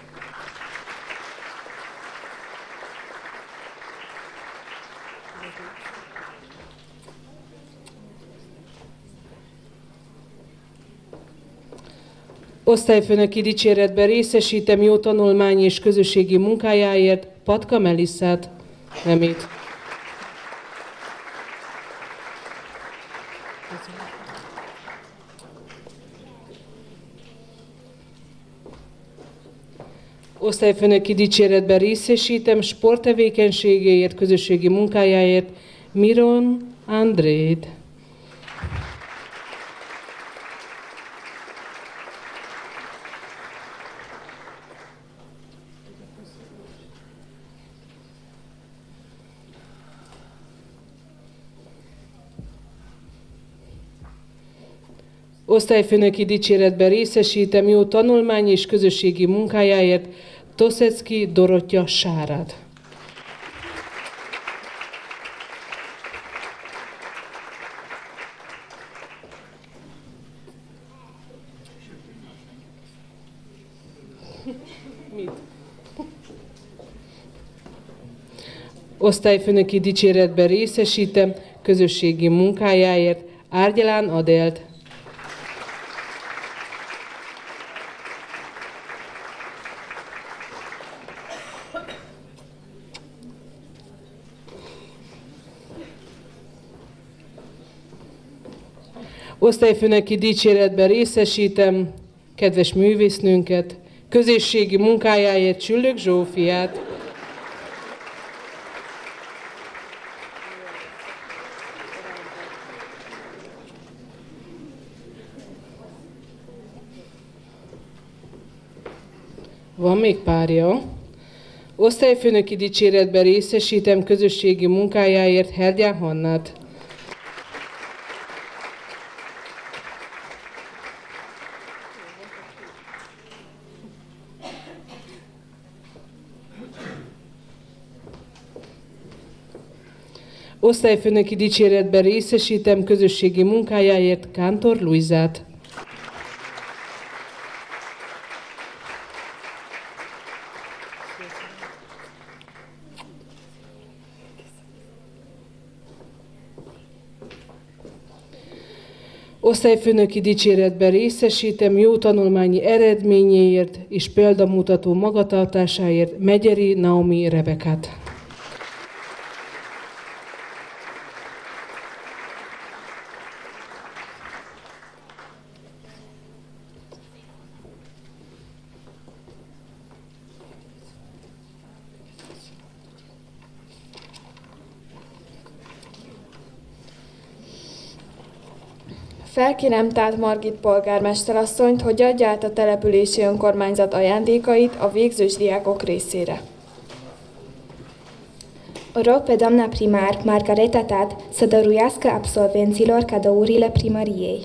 Osztályfőnöki dicséretben részesítem jó tanulmányi és közösségi munkájáért Patka Melisszát. Nemét. Osztályfőnöki dicséretben részesítem sporttevékenységéért, közösségi munkájáért Miron Andrét. Osztályfőnöki dicséretben részesítem jó tanulmányi és közösségi munkájáért Toszecki Dorottya Sárát. Mit? Osztályfőnöki dicséretben részesítem közösségi munkájáért Árgyalán Adélt. Osztályfőnöki dicséretben részesítem kedves művésznőnket, közösségi munkájáért Csüllök Zsófiát. Van még párja. Osztályfőnöki dicséretben részesítem közösségi munkájáért Hergyán Hannát. Osztályfőnöki dicséretben részesítem közösségi munkájáért Kántor Luizát. Osztályfőnöki dicséretben részesítem jó tanulmányi eredményéért és példamutató magatartásáért Megyeri Naomi Rebekát. Felkérem Tát Margit polgármesterasszonyt, hogy adja át a települési önkormányzat ajándékait a végzős diákok részére. Rog pe doamna primar Margareta Tad să dăruiască absolvenților cadourile primăriei.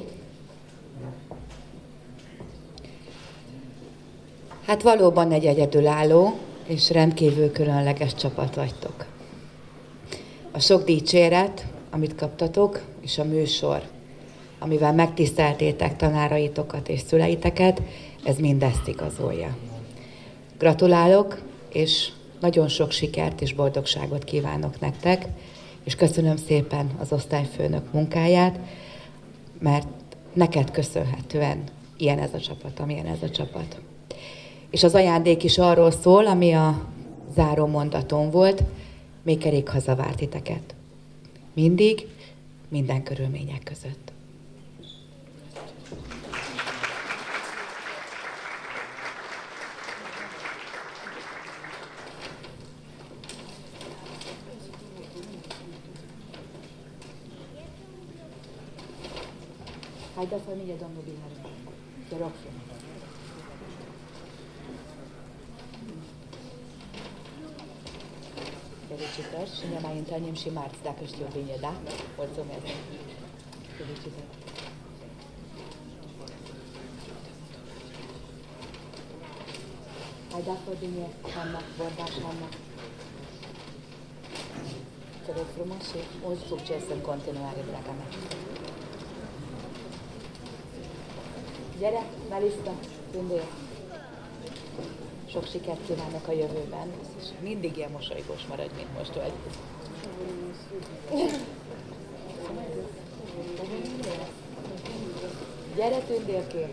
Hát valóban egy egyedülálló és rendkívül különleges csapat vagytok. A sok dicséret, amit kaptatok, és a műsor, amivel megtiszteltétek tanáraitokat és szüleiteket, ez mindezt igazolja. Gratulálok, és nagyon sok sikert és boldogságot kívánok nektek, és köszönöm szépen az osztályfőnök munkáját, mert neked köszönhetően ilyen ez a csapat, amilyen ez a csapat. És az ajándék is arról szól, ami a záró mondatom volt, még kerék hazavárt titeket. Mindig, minden körülmények között. Haideți familie, domnul Bihar. Te rog frumos. Felicitări și ne mai întâlnim și marți, dacă știu bine, da? Mulțumesc. Felicitări. Hai da fă bine, Hanna, vorbaș Hanna. Te rog frumos și mult succes în continuare, draga mea. Gyere, Melissa, ündél! Sok sikert kívánok a jövőben, és mindig ilyen mosolygós maradj, mint most vagy. Gyere, tündérkém!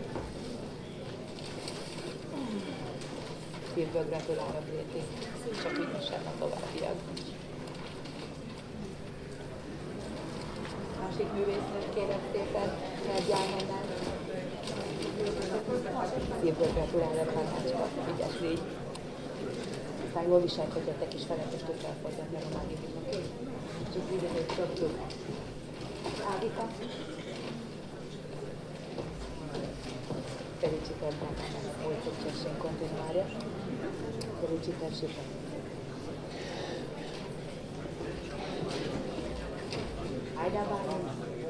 Szívből gratulálok, Réti, csak ügyesen a továbbiakban. Másik művésznőt kérem szépen, Nergyálmannál. Szívből gratulálok, Hannácska, ügyes légy. Aztán jól viselkedjetek is velem, és tudsz elfogadni a Máginak. Csak így, hogy szoktuk. Ádika. Felicitări, drága, mult succes în continuare. Felicitări și pe. Haide, Bani!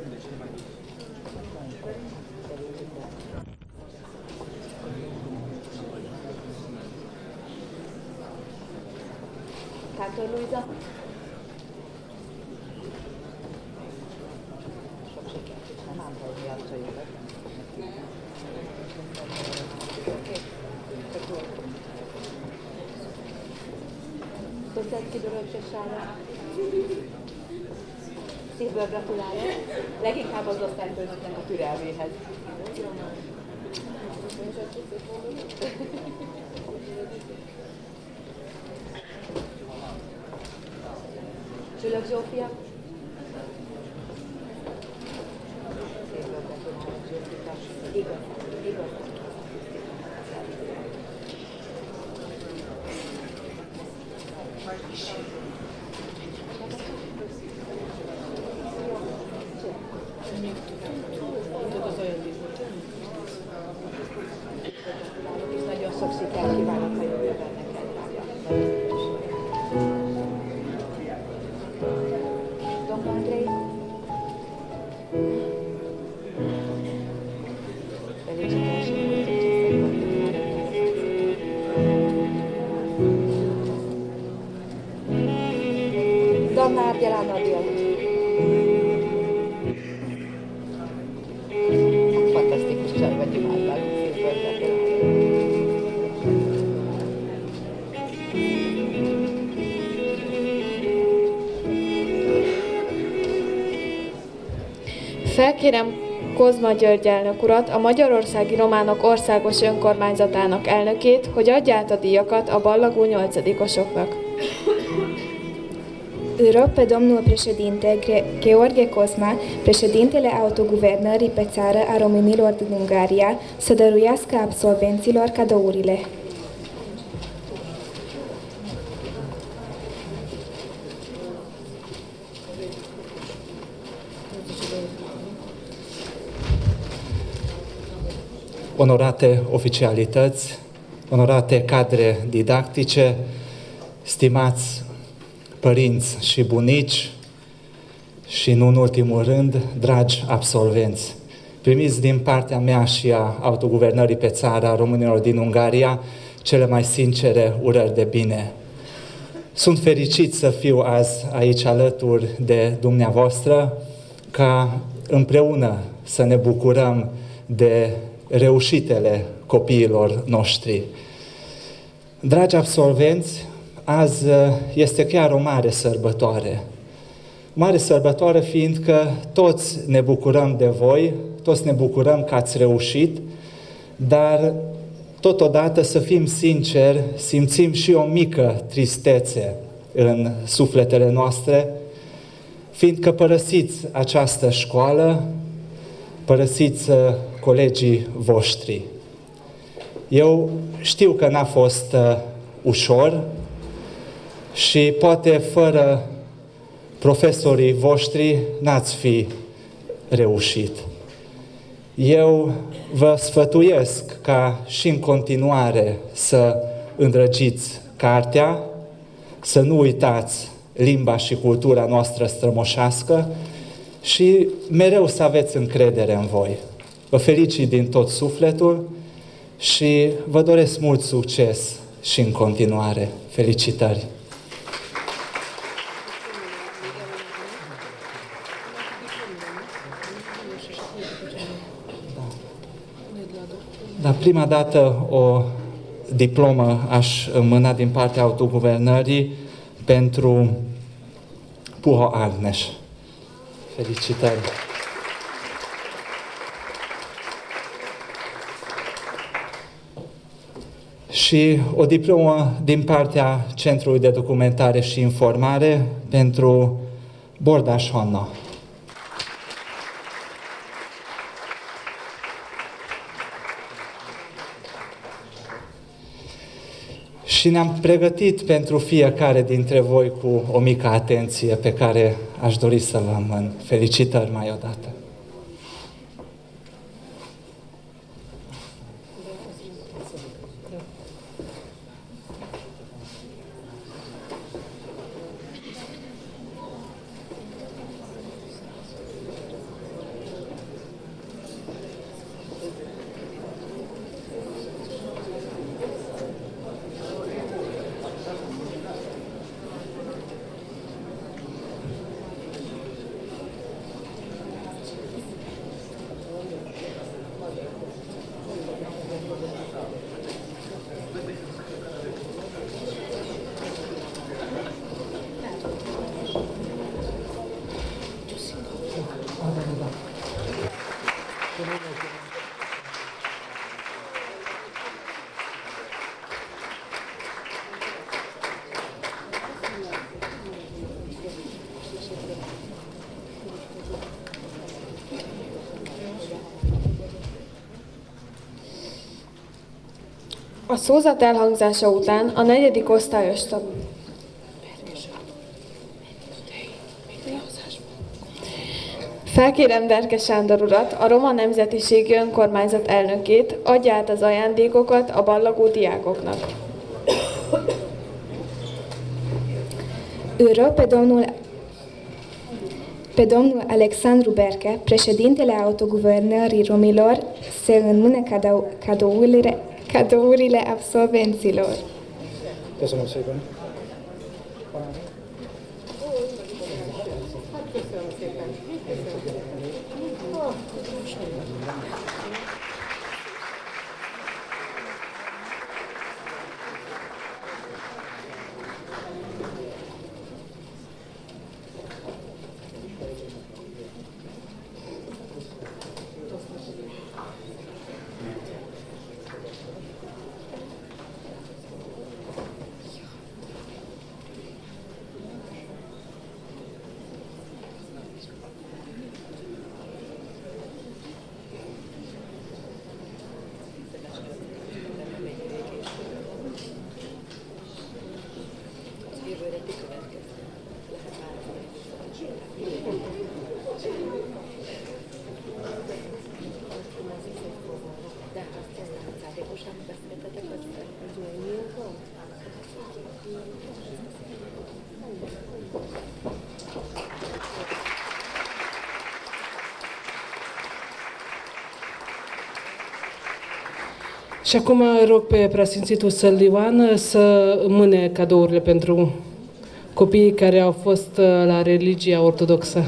Cantor Luisa. Sok sikert, és nem ám hagyni azt, hogy jövök. Köszönöm ki Dörögcsösára. Szívből gratulálok. Leginkább az osztályfőnöknek a türelméhez. Csülök Zsófia. Szívből gratulálok, Zsófika. Igaz, igaz. És nagyon sok sikert kívánok a jövőben neked, drága. Domnul Andrei. Felicitări și mult succes în continuare. Doamna Arghela Nodil. Fantasztikus csaj vagy, imádlak, szívből gratulálok. Felkérem Kozma György elnök urat, a Magyarországi Románok Országos Önkormányzatának elnökét, hogy adja át a díjakat a ballagó nyolcadikosoknak. Îl rog pe domnul președinte Gheorghe Cosma, președintele autoguvernării pe țară a românilor din Ungaria, să dăruiască absolvenților cadourile. onorate oficialități, onorate cadre didactice, stimați părinți și bunici și, nu în ultimul rând, dragi absolvenți, primiți din partea mea și a autoguvernării pe țară a românilor din Ungaria cele mai sincere urări de bine. Sunt fericit să fiu azi aici alături de dumneavoastră, ca împreună să ne bucurăm de reușitele copiilor noștri. Dragi absolvenți, azi este chiar o mare sărbătoare. Mare sărbătoare fiindcă toți ne bucurăm de voi, toți ne bucurăm că ați reușit, dar totodată, să fim sinceri, simțim și o mică tristețe în sufletele noastre, fiindcă părăsiți această școală, părăsiți colegii voștri. Eu știu că n-a fost uh, ușor și poate fără profesorii voștri n-ați fi reușit. Eu vă sfătuiesc ca și în continuare să îndrăgiți cartea, să nu uitați limba și cultura noastră strămoșească și mereu să aveți încredere în voi. Vă felicit din tot sufletul și vă doresc mult succes și în continuare. Felicitări! Da, prima dată o diplomă aș mâna din partea autoguvernării pentru Puho Agnes. Felicitări! Și o diplomă din partea Centrului de Documentare și Informare pentru Bordas Hanna. Și ne-am pregătit pentru fiecare dintre voi cu o mică atenție pe care aș dori să vă amân. Felicitări mai odată! A szózat elhangzása után a negyedik osztályos tag... Felkérem Berke Sándor urat, a Roma Nemzetiségi Önkormányzat elnökét, adja át az ajándékokat a ballagó diákoknak. Îl rog pe domnul, pe domnul Alexandru Berke, președintele autoguvernării romilor, să înmâne cadou, cadourile, cadourile absolvenților. Köszönöm szépen. Și acum rog pe preasfințitul Săl Ioan să mâne cadourile pentru copiii care au fost la religia ortodoxă.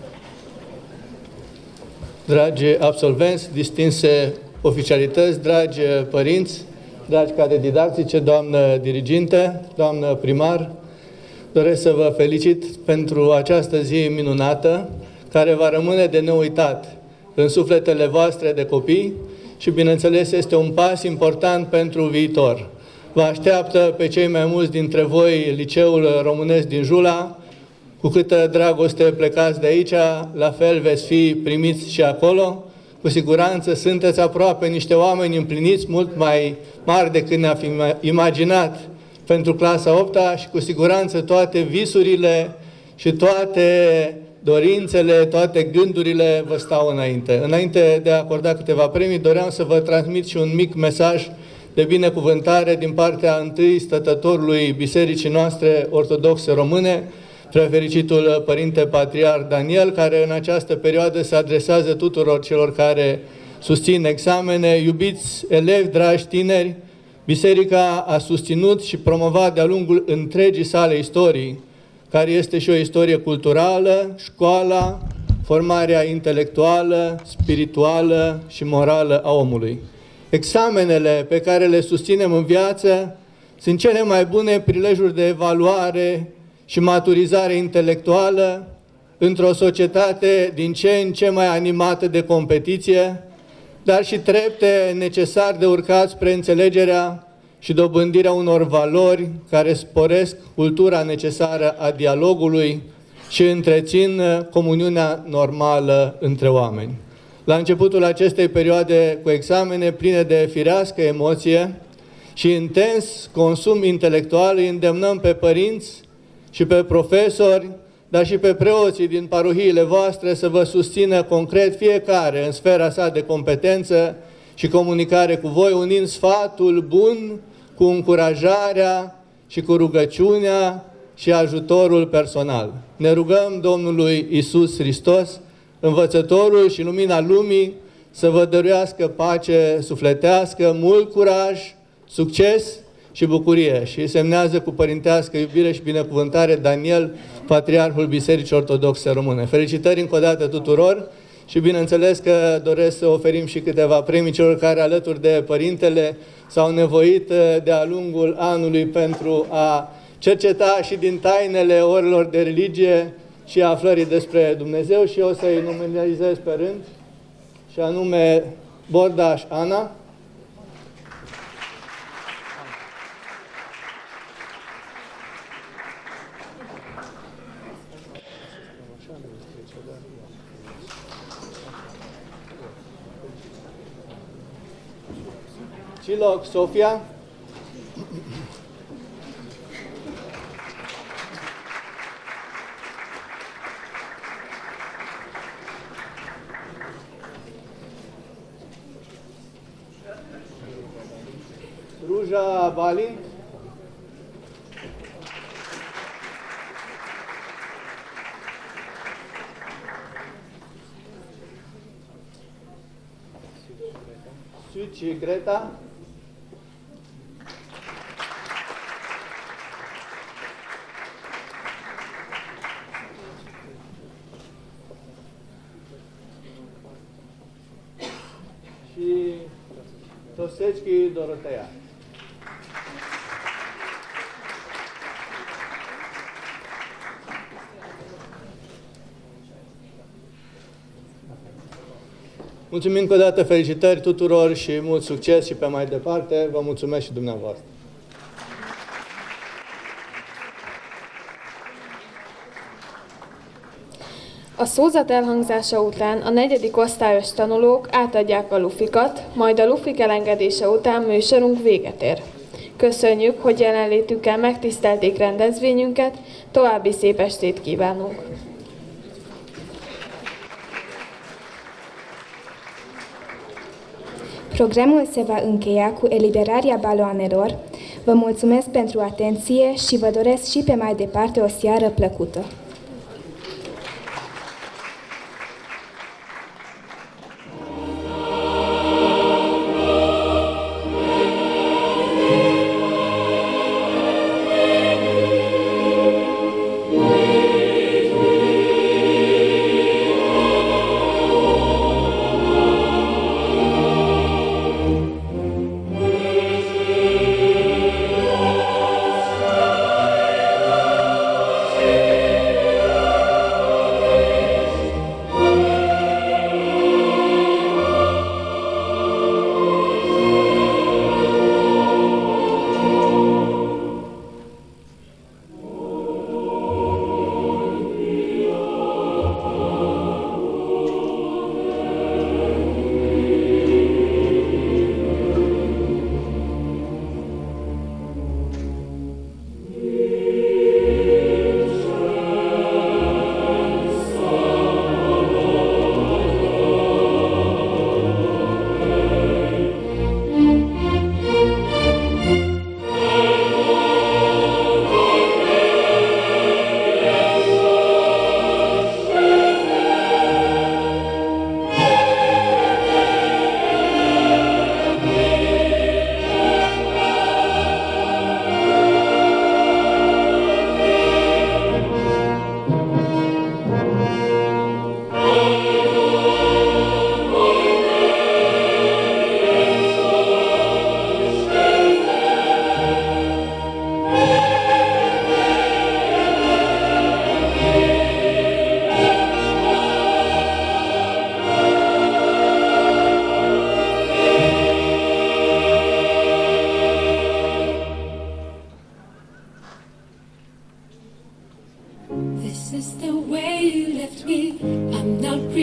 Dragi absolvenți, distinse oficialități, dragi părinți, dragi cadre didactice, doamnă diriginte, doamnă primar, doresc să vă felicit pentru această zi minunată, care va rămâne de neuitat în sufletele voastre de copii și, bineînțeles, este un pas important pentru viitor. Vă așteaptă pe cei mai mulți dintre voi Liceul Românesc din Jula, cu câtă dragoste plecați de aici, la fel veți fi primiți și acolo. Cu siguranță sunteți aproape niște oameni împliniți, mult mai mari decât ne-am imaginat pentru clasa a opta și cu siguranță toate visurile și toate dorințele, toate gândurile vă stau înainte. Înainte de a acorda câteva premii, doream să vă transmit și un mic mesaj de binecuvântare din partea întâi stătătorului Bisericii noastre ortodoxe române, Preafericitul Părinte Patriarh Daniel, care în această perioadă se adresează tuturor celor care susțin examene. Iubiți elevi, dragi tineri, Biserica a susținut și promovat de-a lungul întregii sale istorii, care este și o istorie culturală, școala, formarea intelectuală, spirituală și morală a omului. Examenele pe care le susținem în viață sunt cele mai bune prilejuri de evaluare și maturizare intelectuală într-o societate din ce în ce mai animată de competiție, dar și trepte necesar de urcat spre înțelegerea și dobândirea unor valori care sporesc cultura necesară a dialogului și întrețin comuniunea normală între oameni. La începutul acestei perioade cu examene pline de firească emoție și intens consum intelectual, îi îndemnăm pe părinți și pe profesori, dar și pe preoții din parohiile voastre să vă susțină concret fiecare în sfera sa de competență și comunicare cu voi, unind sfatul bun cu încurajarea și cu rugăciunea și ajutorul personal. Ne rugăm Domnului Iisus Hristos, învățătorul și lumina lumii, să vă dăruiască pace sufletească, mult curaj, succes și bucurie. Și semnează cu părintească iubire și binecuvântare Daniel, Patriarhul Bisericii Ortodoxe Române. Felicitări încă o dată tuturor și bineînțeles că doresc să oferim și câteva premii celor care, alături de părintele, s-au nevoit de-a lungul anului pentru a cerceta și din tainele orilor de religie și a aflării despre Dumnezeu, și eu să-i nominalizez pe rând, și anume Bordaș Ana, Ciloc Sofia, Ruja Balint, Suci Greta, și Tosecki Dorotea. Mulțumim încă o dată, felicitări tuturor și mult succes și pe mai departe. Vă mulțumesc și dumneavoastră. A szózat elhangzása után a negyedik osztályos tanulók átadják a lufikat, majd a lufik elengedése után műsorunk véget ér. Köszönjük, hogy jelenlétükkel megtisztelték rendezvényünket, további szép estét kívánunk! Programul se va încheia cu eliberarea baloanelor. Vă mulțumesc pentru atenție și vă doresc și pe mai departe o seară plăcută.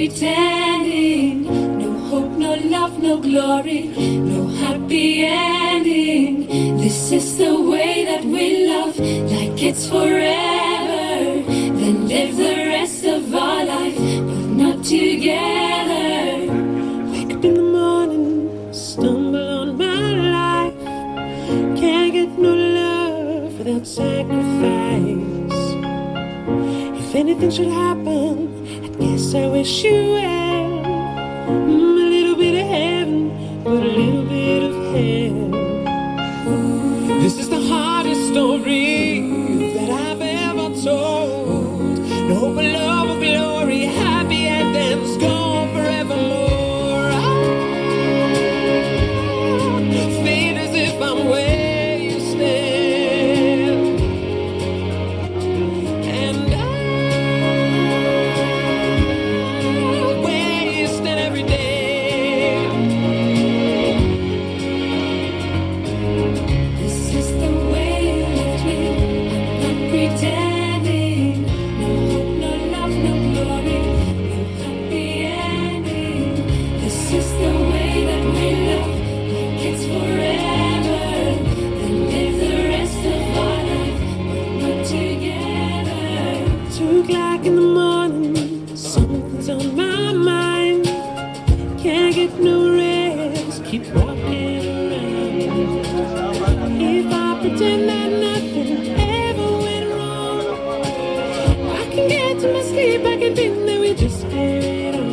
pretending. No hope, no love, no glory, no happy ending. This is the way that we love, like it's forever. Then live the rest of our life, but not together. Wake up in the morning, stumble on my life. Can't get no love without sacrifice. If anything should happen, I guess I wish you well. Mm, a little bit of heaven, but a little bit of hell. This is the hardest story that I've ever told. No hope of love or glory, happy endings gone forevermore. Ah, fate as if I'm wasted, and I'm wasting every day. This is the way you left me, I'm not pretending. No hope, no love, no glory, no happy ending. This is the way that we love, like it's forever. Then live the rest of our life, but not together. Two o'clock in the morning, something's on my mind. Can't get no rest, keep walking around. If I pretend that nothing ever went wrong, I can get to my sleep, I can think that we just carried on.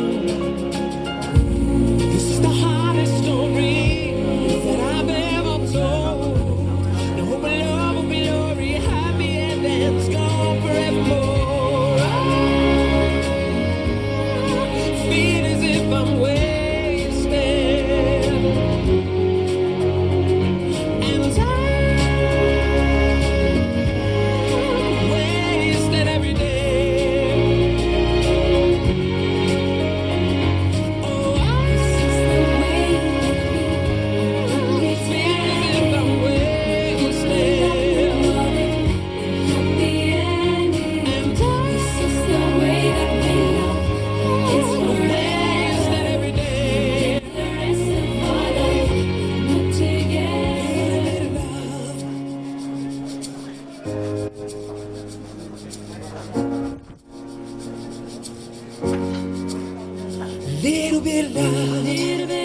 This is the hardest story that I've ever told. No hope of love or glory, happy endings gone forevermore. Ah, feel as if I'm wasted, and I'm wasted every day. Oh, this is the way that we feel as if I'm wasted, Happy ending. This is the way that we love, like it's forever. every day. The rest of our life, not together. Little bit of love, little bit